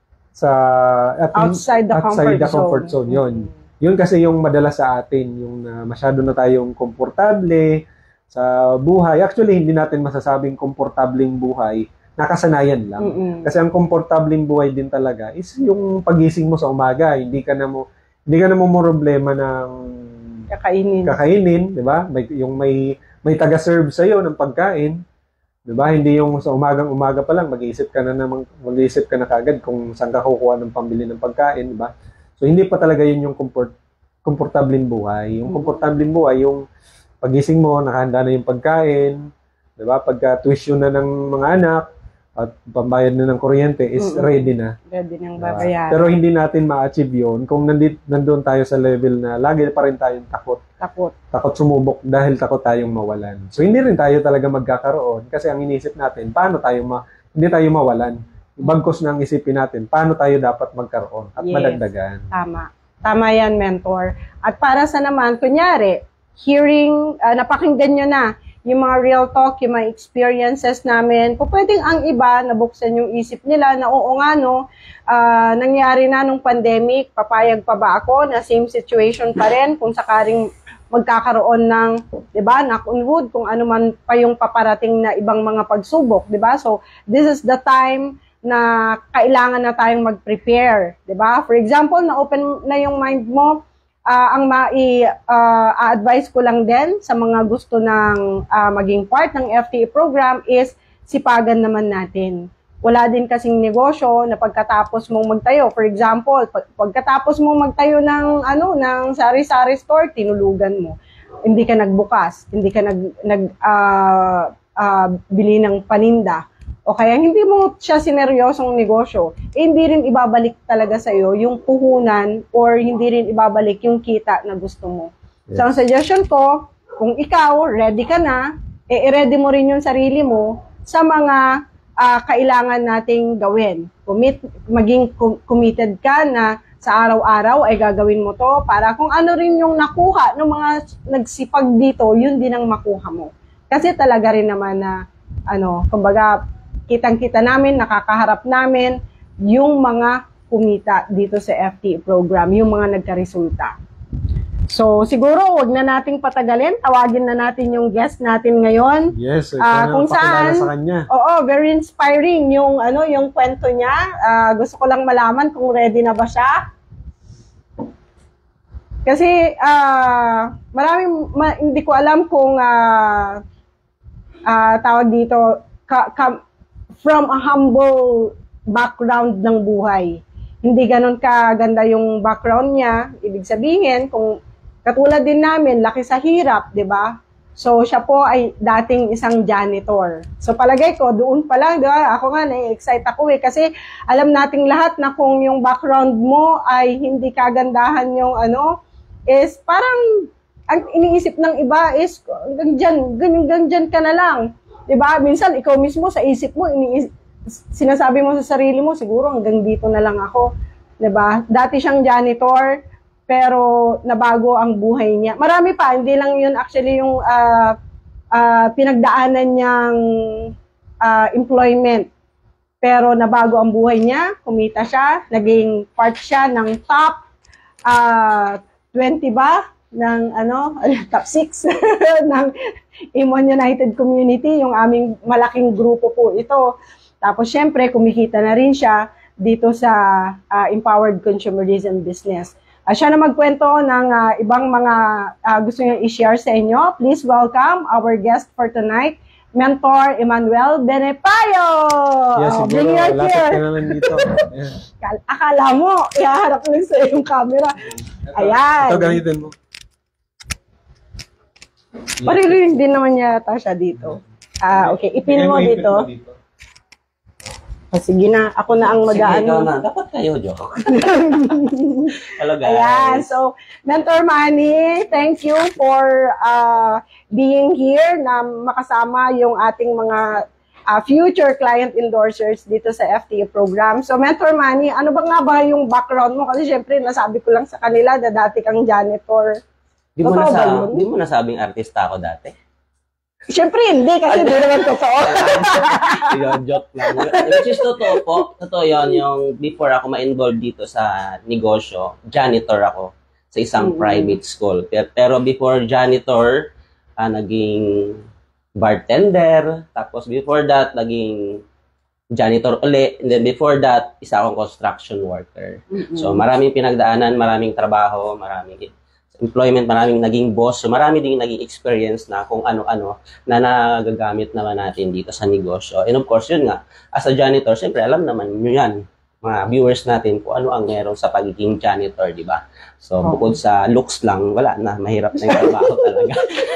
sa at outside the outside comfort the comfort zone, zone. yun. Yun kasi yung madala sa atin, yung uh, masyado na tayong komportable sa buhay. Actually, hindi natin masasabing komportableng buhay, nakasanayan lang. Mm-mm. Kasi ang komportableng buhay din talaga is yung pagising mo sa umaga, hindi ka na mo hindi ka na mo problema ng Kakainin. Kakainin, 'di ba? May yung may may taga-serve sa iyo ng pagkain. 'Di ba? Hindi yung sa umagang-umaga pa lang mag-iisip ka na namang mag-iisip ka na kagad kung saan ka kukuha ng pambili ng pagkain, 'di ba? So, hindi pa talaga yun yung comfort, komportableng buhay. Yung komportableng buhay, yung pagising mo, nakahanda na yung pagkain, di ba? Pagka-tuition na ng mga anak, at pambayad na ng kuryente, is Mm-mm. ready na. Ready nang Diba? babayaran. Pero hindi natin ma-achieve yun kung nandit, nandun tayo sa level na lagi pa rin tayong takot. Takot. Takot sumubok dahil takot tayong mawalan. So, hindi rin tayo talaga magkakaroon kasi ang inisip natin, paano tayo ma hindi tayo mawalan. Bagkos na ang isipin natin, paano tayo dapat magkaroon at Yes. madagdagan. Tama. Tama yan, mentor. At para sa naman, kunyari, hearing, uh, napakinggan nyo na yung mga real talk, yung mga experiences namin. Kung pwedeng ang iba, nabuksan yung isip nila na oo nga no, uh, nangyari na nung pandemic, papayag pa ba ako na same situation pa rin kung sakaring magkakaroon ng, di ba, knock on wood, kung ano man pa yung paparating na ibang mga pagsubok, di ba? So, this is the time na kailangan na tayong mag-prepare, 'di ba? For example, na-open na yung mind mo, uh, ang mai-advise uh, ko lang din sa mga gusto ng uh, maging part ng F T E program is sipagan naman natin. Wala din kasing negosyo na pagkatapos mong magtayo, for example, pag, pagkatapos mong magtayo ng ano, ng sari-sari store, tinulugan mo. Hindi ka nagbukas, hindi ka nag nag uh, uh, bili ng paninda. O kaya hindi mo siya sineryosong negosyo, eh, hindi rin ibabalik talaga sa iyo yung puhunan or hindi rin ibabalik yung kita na gusto mo. Yes. So, ang suggestion ko, kung ikaw, ready ka na, eh, i-ready mo rin yung sarili mo sa mga uh, kailangan nating gawin. Commit, maging committed ka na sa araw-araw ay gagawin mo to para kung ano rin yung nakuha ng mga nagsipag dito, yun din ang makuha mo. Kasi talaga rin naman na, ano, kumbaga, kitang-kita namin, nakakaharap namin yung mga kumita dito sa F T E program, yung mga nagkaresulta. So, siguro, wag na nating patagalin. Tawagin na natin yung guest natin ngayon. Yes, ito Ah, na kung pakilala saan- sa kanya. Oo, very inspiring yung ano, yung kwento niya. Ah, gusto ko lang malaman kung ready na ba siya. Kasi ah maraming ma- hindi ko alam kung ah ah, tawag dito ka, ka- from a humble background ng buhay. Hindi ganun kaganda yung background niya. Ibig sabihin, kung katulad din namin, laki sa hirap, di ba? So, siya po ay dating isang janitor. So, palagay ko, doon pa lang, di ba? Ako nga, na-excite ako eh. Kasi, alam nating lahat na kung yung background mo ay hindi kagandahan yung ano, is parang, ang iniisip ng iba is, hanggang dyan, hanggang dyan ka na lang. Di ba? Minsan, ikaw mismo, sa isip mo, iniisip, sinasabi mo sa sarili mo, siguro hanggang dito na lang ako. Di ba? Dati siyang janitor, pero nabago ang buhay niya. Marami pa, hindi lang yun actually yung uh, uh, pinagdaanan niyang uh, employment. Pero nabago ang buhay niya, kumita siya, naging part siya ng top uh, twenty ba? Ng ano, top six ng Imon United Community, yung aming malaking grupo po ito. Tapos syempre, kumikita na rin siya dito sa uh, Empowered Consumerism Business. Uh, siya na magkwento ng uh, ibang mga uh, gusto niya i-share sa inyo. Please welcome our guest for tonight, Mentor Emmanuel Benepayo. Yes, Oh, siguro, bring your lapit chair. ka naman dito. Yeah. Kal- Akala mo, ihaharap lang sa yung camera. Ayan. Ito, gamitin mo. Maririnig din naman yata siya dito. Ah, okay. Ipin mo dito. Oh, sige na, ako na ang Sige, ikaw mag-aano. na. Dapat kayo, joke. Hello, guys. Ayan, so, Mentor Manny, thank you for uh, being here na makasama yung ating mga uh, future client endorsers dito sa F T A program. So, Mentor Manny, ano ba nga ba yung background mo? Kasi syempre, nasabi ko lang sa kanila na dati kang janitor. Di mo, Totoo ba nasa, yun? di mo nasabing artista ako dati. Syempre hindi, kasi hindi naman totoo. Yung joke lang. Which is totoo po. Totoo yun, yung before ako ma-involve dito sa negosyo, janitor ako sa isang Mm. private school. Pero, pero before janitor, ah, naging bartender. Tapos before that, naging janitor uli. And then before that, isa akong construction worker. Mm-mm. So maraming pinagdaanan, maraming trabaho, maraming employment, maraming naging boss. So marami ding naging experience na kung ano-ano na nagagamit naman natin dito sa negosyo. And of course, yun nga, as a janitor, siyempre alam naman nyo yan, mga viewers natin, kung ano ang meron sa pagiging janitor, di ba? So Oo. bukod sa looks lang, wala na, mahirap na yung trabaho talaga.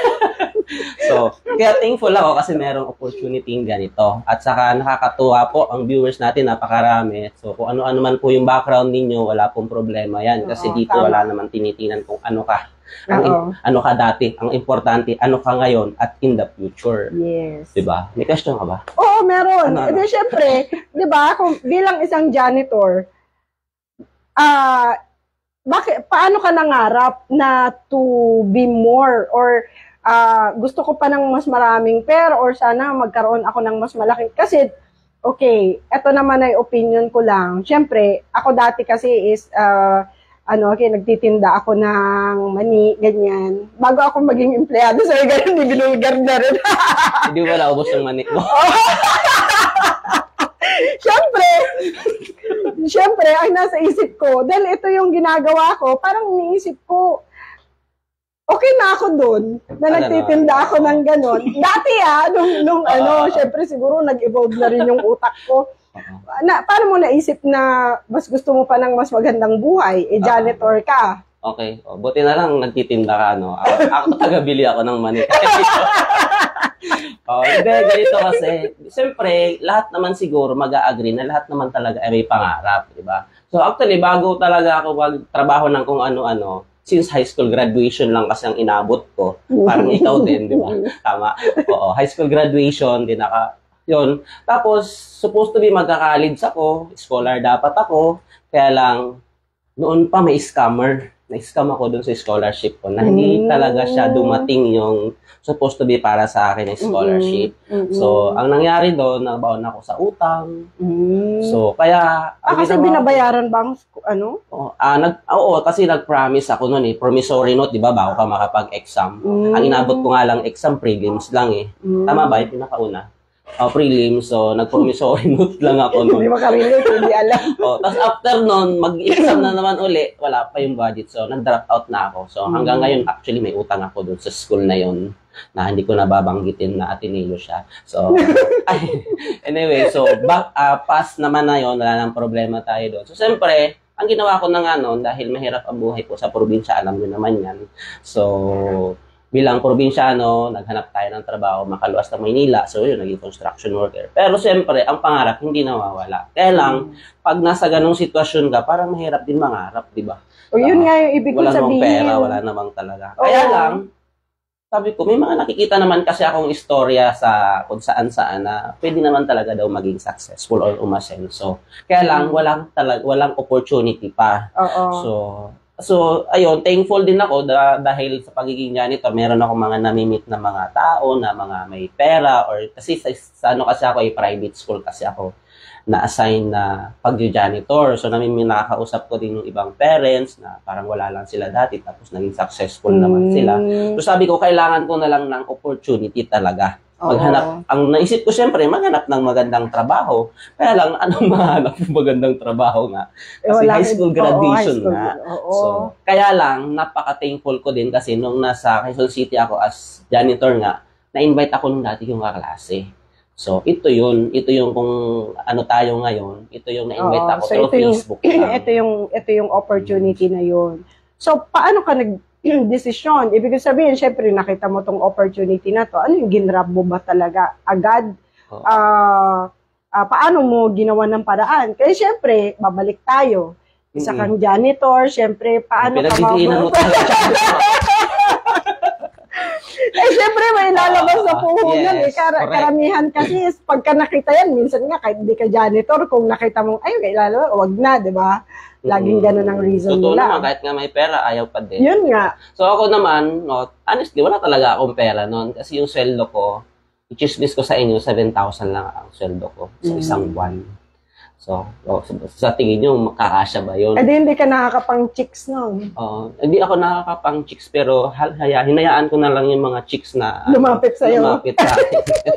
So, kaya thankful ako kasi merong opportunity ganito. At saka nakakatuwa po ang viewers natin, napakarami. So, kung ano-ano man po yung background ninyo, wala pong problema yan. Kasi Oo, dito tama. wala naman tinitingnan kung ano ka. Ang, Oo. ano ka dati. Ang importante, ano ka ngayon at in the future. Yes. Diba? May question ka ba? Oo, meron. Ano, ano? E di, syempre, di ba, kung bilang isang janitor, ah, bakit, paano ka nangarap na to be more or ah, gusto ko pa ng mas maraming pera or sana magkaroon ako ng mas malaking, kasi, okay, eto naman ay opinion ko lang. Syempre, ako dati kasi is, ah, ano, okay, nagtitinda ako ng mani, ganyan. Bago ako maging empleyado, so ganyan, binulgar na rin. Hindi mo naubos yung mani mo. Siyempre, siyempre, ang nasa isip ko, dahil ito yung ginagawa ko, parang iniisip ko, okay na ako doon, na Ano nagtitinda na? ako ng ganon. Dati ah, nung, nung Ah. ano, siyempre siguro nag-evolve na rin yung utak ko. Na, paano mo naisip na mas gusto mo pa ng mas magandang buhay? Eh, janitor ka. Okay. O, buti na lang nagtitinda ka, no? Ako, ako taga-bili ako ng mani. Oh, hindi, ganito kasi, siyempre, lahat naman siguro mag-a-agree na lahat naman talaga ay may pangarap, di ba? So actually, bago talaga ako magtrabaho ng kung ano-ano, since high school graduation lang kasi ang inabot ko, parang ikaw din, di ba? Tama. Oo, high school graduation, din naka, yun. Tapos, supposed to be magka-college ako, scholar dapat ako, kaya lang, noon pa may scammer na-scam ako dun sa scholarship ko na hindi talaga siya dumating yung supposed to be para sa akin na scholarship. Mm-mm. So, ang nangyari doon, nabaon ako sa utang. Mm. So, kaya... Ah, kasi ginawa ko- binabayaran ba ang sc- ano? Oh, ah, nag, oo, kasi nag-promise ako noon eh. Promissory note, di ba, bago ka makapag-exam. Mm. Ang inabot ko nga lang exam, prelims lang eh. Mm. Tama ba? Yung pinakauna. Oh, prelims, so nag-promissory note lang ako Hindi noon. makarelate, hindi alam. Oh, tapos after noon, mag-exam na naman uli, wala pa yung budget. So, nag-drop out na ako. So, hanggang ngayon, actually, may utang ako doon sa school na yon na hindi ko nababanggitin na Ateneo siya. So, ay, anyway, so, back, uh, pass naman na yon, wala nang problema tayo doon. So, siyempre, ang ginawa ko na nga noon, dahil mahirap ang buhay ko sa probinsya, alam nyo naman yan. So, bilang probinsyano, naghanap tayo ng trabaho, makaluwas ng Maynila. So, yun, naging construction worker. Pero siyempre, ang pangarap hindi nawawala. Kaya lang, pag nasa ganong sitwasyon ka, parang mahirap din mangarap, di ba? O yun nga yung ibig ko Wala namang sabihin. pera, wala namang talaga. Oo. Kaya lang, sabi ko, may mga nakikita naman kasi akong istorya sa kung saan-saan na pwede naman talaga daw maging successful or umasenso. Kaya lang, walang, talag, walang opportunity pa. Oo. So, So, ayun, thankful din ako da- dahil sa pagiging janitor, meron ako mga namimit na mga tao na mga may pera or kasi sa, sa ano kasi ako ay private school kasi ako na-assign na pag-janitor. So, namimit nakakausap ko din yung ibang parents na parang wala lang sila dati tapos naging successful naman sila. Mm. So, sabi ko, kailangan ko na lang ng opportunity talaga. Maghanap, ang naisip ko siyempre, maghanap ng magandang trabaho. Kaya lang, anong mahanap ng magandang trabaho nga? Eh, Kasi wala- high school oo, graduation high school. nga. Oo. So, kaya lang, napaka-thankful ko din kasi nung nasa Quezon City ako as janitor nga, na-invite ako nung dati yung kaklase. So, ito yun. Ito yung kung ano tayo ngayon. Ito yung na-invite Oo. ako So, through ito yung, Facebook lang. ito yung, ito yung opportunity na yun. So, paano ka nag desisyon? Ibig sabihin, syempre, nakita mo tong opportunity na to. Ano yung ginrab mo ba talaga? Agad? Oo. Ah, ah, paano mo ginawa ng paraan? Kaya syempre, babalik tayo. Isa Mm-mm. kang janitor, syempre, paano ka Pinagdidiinan mo mab- talaga. Eh, syempre, may lalabas sa Ah, puhunan. yes, eh. Kar- correct. karamihan kasi, is pagka nakita yan, minsan nga, kahit hindi ka janitor, kung nakita mo, ay, may lalabas, wag na, di ba? Laging Mm. ganun ang reason Totoo nila. naman, kahit nga may pera, ayaw pa din. Yun nga. So ako naman, no, honestly, wala talaga akong pera noon kasi yung sweldo ko, i-chismis ko sa inyo, seven thousand lang ang sweldo ko sa Mm. isang buwan. So, oh, sa, sa tingin nyo, makakasya ba yun? Eh, di hindi ka nakakapang chicks nun. Oo. Hindi ako nakakapang chicks pero hal- haya, hinayaan ko na lang yung mga chicks na ano, Lumapit sa'yo. Lumapit sa akin.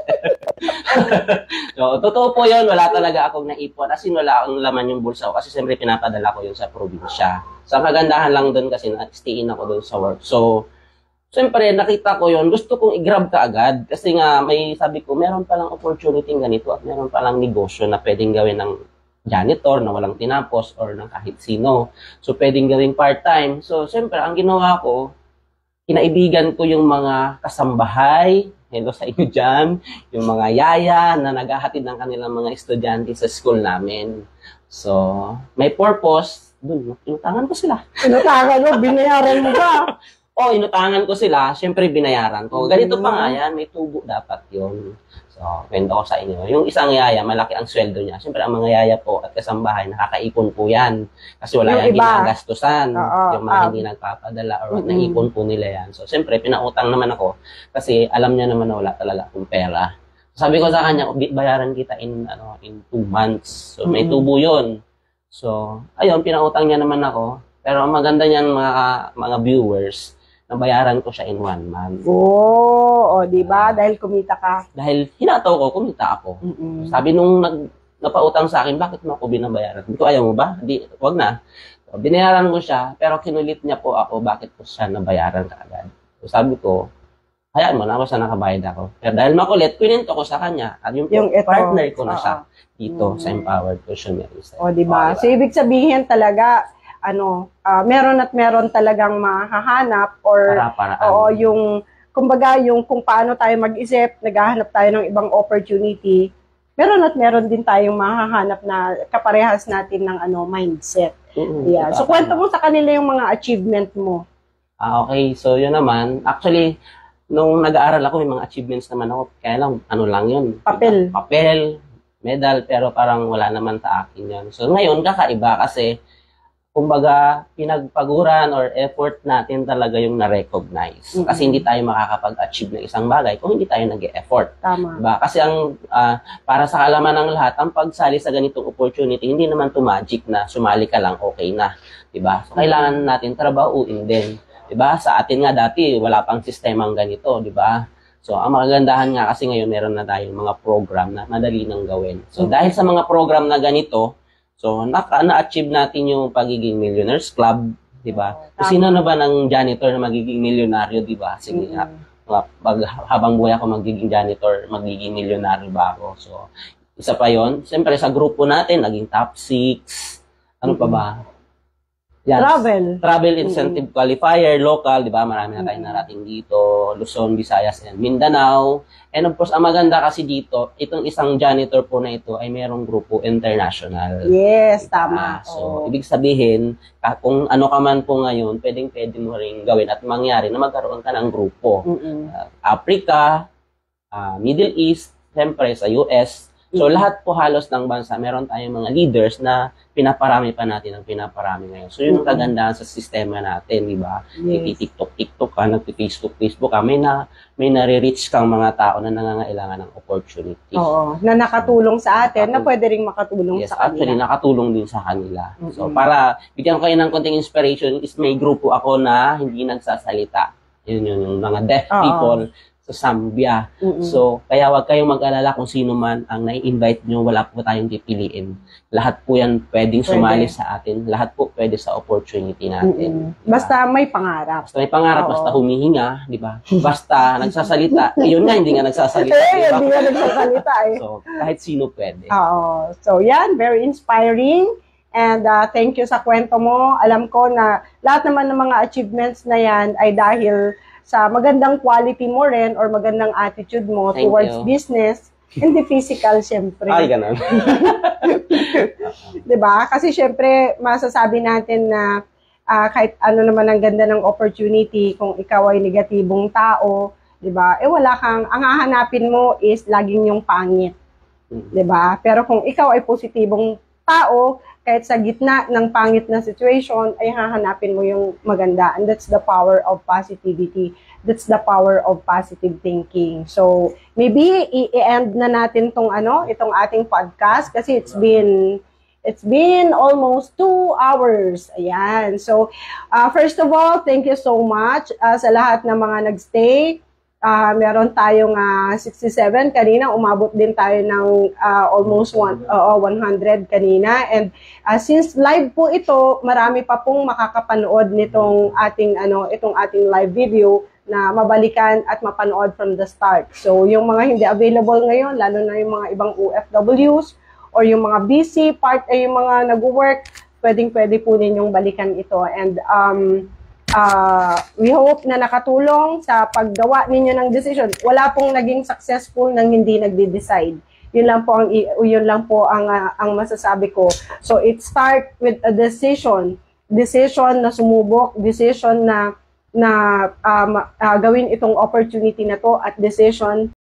So, totoo po yun. Wala talaga akong naipon. As in, wala akong laman yung bulsa ko kasi siyempre pinapadala ko yun sa probinsya. So, ang kagandahan lang doon kasi na-stay in ako doon sa work. So, siyempre, nakita ko yun. Gusto kong i-grab ka agad. Kasi nga, may sabi ko, meron palang opportunity ganito at meron palang negosyo na pwedeng gawin ng janitor na walang tinapos or ng kahit sino. So, pwedeng gawing part-time. So, siyempre, ang ginawa ko, kinaibigan ko yung mga kasambahay, hello sa inyo dyan, yung mga yaya na naghahatid ng kanilang mga estudyante sa school namin. So, may purpose, dun, inutangan ko sila. Inutangan mo, binayaran mo ba? O, inutangan ko sila, syempre binayaran ko. Ganito pa nga yan, may tubo dapat yun. So, kwento ko sa inyo. Yung isang yaya, malaki ang sweldo niya. Siyempre, ang mga yaya po at kasambahay, nakakaipon po yan. Kasi wala Yung yung iba. ginagastusan. Oo, yung mga um, hindi nagpapadala or what, mm-mm. naipon po nila yan. So, siyempre, pinautang naman ako kasi alam niya naman na wala talaga akong pera. Sabi ko sa kanya, bayaran kita in ano in two months. So, may Mm-mm. tubo yun. So, ayun, pinautang niya naman ako. Pero ang maganda niyan, mga, mga viewers, nabayaran ko siya in one month. Oo, o, di ba? Dahil kumita ka. Dahil hinataw ko, kumita ako. Mm-mm. Sabi nung nag, napautang sa akin, bakit mo ako binabayaran? Sabi ko, ayaw mo ba? Di, wag na. So, binayaran ko siya, pero kinulit niya po ako, bakit ko siya nabayaran kaagad. So, sabi ko, hayaan mo na, basta nakabayad ako. Pero dahil makulit, kininto ko sa kanya. At yung, Yung ito, partner ko na oo. siya dito Mm. sa Empowered Visionary Center. O, di ba? So, ibig sabihin talaga, ano, ah, meron at meron talagang mahahanap or, Para-paraan. oo, yung, kumbaga, yung kung paano tayo mag-isip, naghahanap tayo ng ibang opportunity, meron at meron din tayong mahahanap na kaparehas natin ng ano mindset. Mm-mm. Yeah. So, kwento mo sa kanila yung mga achievement mo. Ah, okay. So, yun naman. Actually, nung nag-aaral ako, may mga achievements naman ako. Kaya lang, ano lang yun. Papel. Papel, medal, pero parang wala naman sa akin yun. So, ngayon, kakaiba kasi kumbaga, pinagpaguran or effort natin talaga yung na-recognize. Mm-hmm. Kasi hindi tayo makakapag-achieve ng isang bagay kung hindi tayo nag-e-effort. Tama. Diba? Kasi ang, uh, para sa kalaman ng lahat, ang pagsali sa ganitong opportunity, hindi naman to magic na sumali ka lang, okay na. Diba? So, kailangan natin trabahuin din. Diba? Sa atin nga dati, wala pang sistemang ganito. Diba? So, ang magagandahan nga kasi ngayon, meron na tayong mga program na madali nang gawin. So, mm-hmm. dahil sa mga program na ganito, so, naka, na-achieve natin yung pagiging Millionaires Club, di ba? Oh, sino na ba ng janitor na magiging milyonaryo, di ba? Sige nga, mm-hmm. pag, habang buhay ako magiging janitor, magiging milyonaryo ba ako? So, isa pa yon. Siyempre, sa grupo natin, naging top six. Ano mm-hmm. pa ba? Yan. Travel. Travel incentive mm-hmm. qualifier, local, di ba? Marami na tayong narating dito. Luzon, Visayas, and Mindanao. And of course, ang maganda kasi dito, itong isang janitor po na ito ay mayroong grupo international. Yes, tama. Uh, so, oh. ibig sabihin, kung ano ka man po ngayon, pwedeng-pwede mo rin gawin at mangyari na magkaroon ka ng grupo. Mm-hmm. Uh, Africa, uh, Middle East, siyempre sa U S. So, mm-hmm. lahat po halos ng bansa, meron tayong mga leaders na pinaparami pa natin ang pinaparami ngayon. So, yun ang kagandahan sa sistema natin, di ba? Yes. TikTok, TikTok ka, nag-Facebook, Facebook ka, may, na, may nare-reach kang mga tao na nangangailangan ng opportunity. Oo, na nakatulong sa atin, nakatulong. Na pwede rin makatulong yes, sa kanila. Actually, nakatulong din sa kanila. Mm-hmm. So, para bigyan kayo ng konting inspiration, is may grupo ako na hindi nagsasalita. Yun yun, yung mga deaf Oo. people sa Zambia. Mm-hmm. So, kaya wag kayong mag-alala kung sino man ang nai-invite nyo, wala po tayong pipiliin. Lahat po yan pwedeng sumali pwede. Sa atin. Lahat po pwede sa opportunity natin. Mm-hmm. Diba? Basta may pangarap. Basta may pangarap, Oo. Basta humihinga, di ba? Basta nagsasalita. Yun nga, hindi nga nagsasalita. Eh, diba? Hindi nga nagsasalita eh. So, kahit sino pwede. Oo. So, yan, very inspiring. And uh, thank you sa kwento mo. Alam ko na lahat naman ng mga achievements na yan ay dahil sa magandang quality mo rin or magandang attitude mo Thank towards you. business and the physical, syempre. Ay, ganun. Diba? Kasi syempre, masasabi natin na uh, kahit ano naman ang ganda ng opportunity, kung ikaw ay negatibong tao, diba? Eh wala kang, ang hahanapin mo is laging yung pangit. Diba? Pero kung ikaw ay positibong tao, kahit sa gitna ng pangit na situation, ay hahanapin mo yung maganda. And that's the power of positivity. That's the power of positive thinking. So, maybe i-end na natin tong ano, itong ating podcast kasi it's been it's been almost two hours. Ayan. So, uh, first of all, thank you so much uh, sa lahat ng mga nagstay. Uh, meron tayong uh, sixty-seven kanina, umabot din tayo ng uh, almost one, uh, one hundred kanina. And uh, since live po ito, marami pa pong makakapanood nitong ating ano, itong ating live video na mabalikan at mapanood from the start. So yung mga hindi available ngayon, lalo na yung mga ibang O F Ws or yung mga busy part ay yung mga nag-work, pwedeng-pwede po ninyong balikan ito. And um Uh, we hope na nakatulong sa paggawa ninyo ng decision. Wala pong naging successful nang hindi nagde-decide. Yun lang po ang yun lang po ang uh, ang masasabi ko. So it start with a decision. Decision na sumubok, decision na na um, uh, gawin itong opportunity na to at decision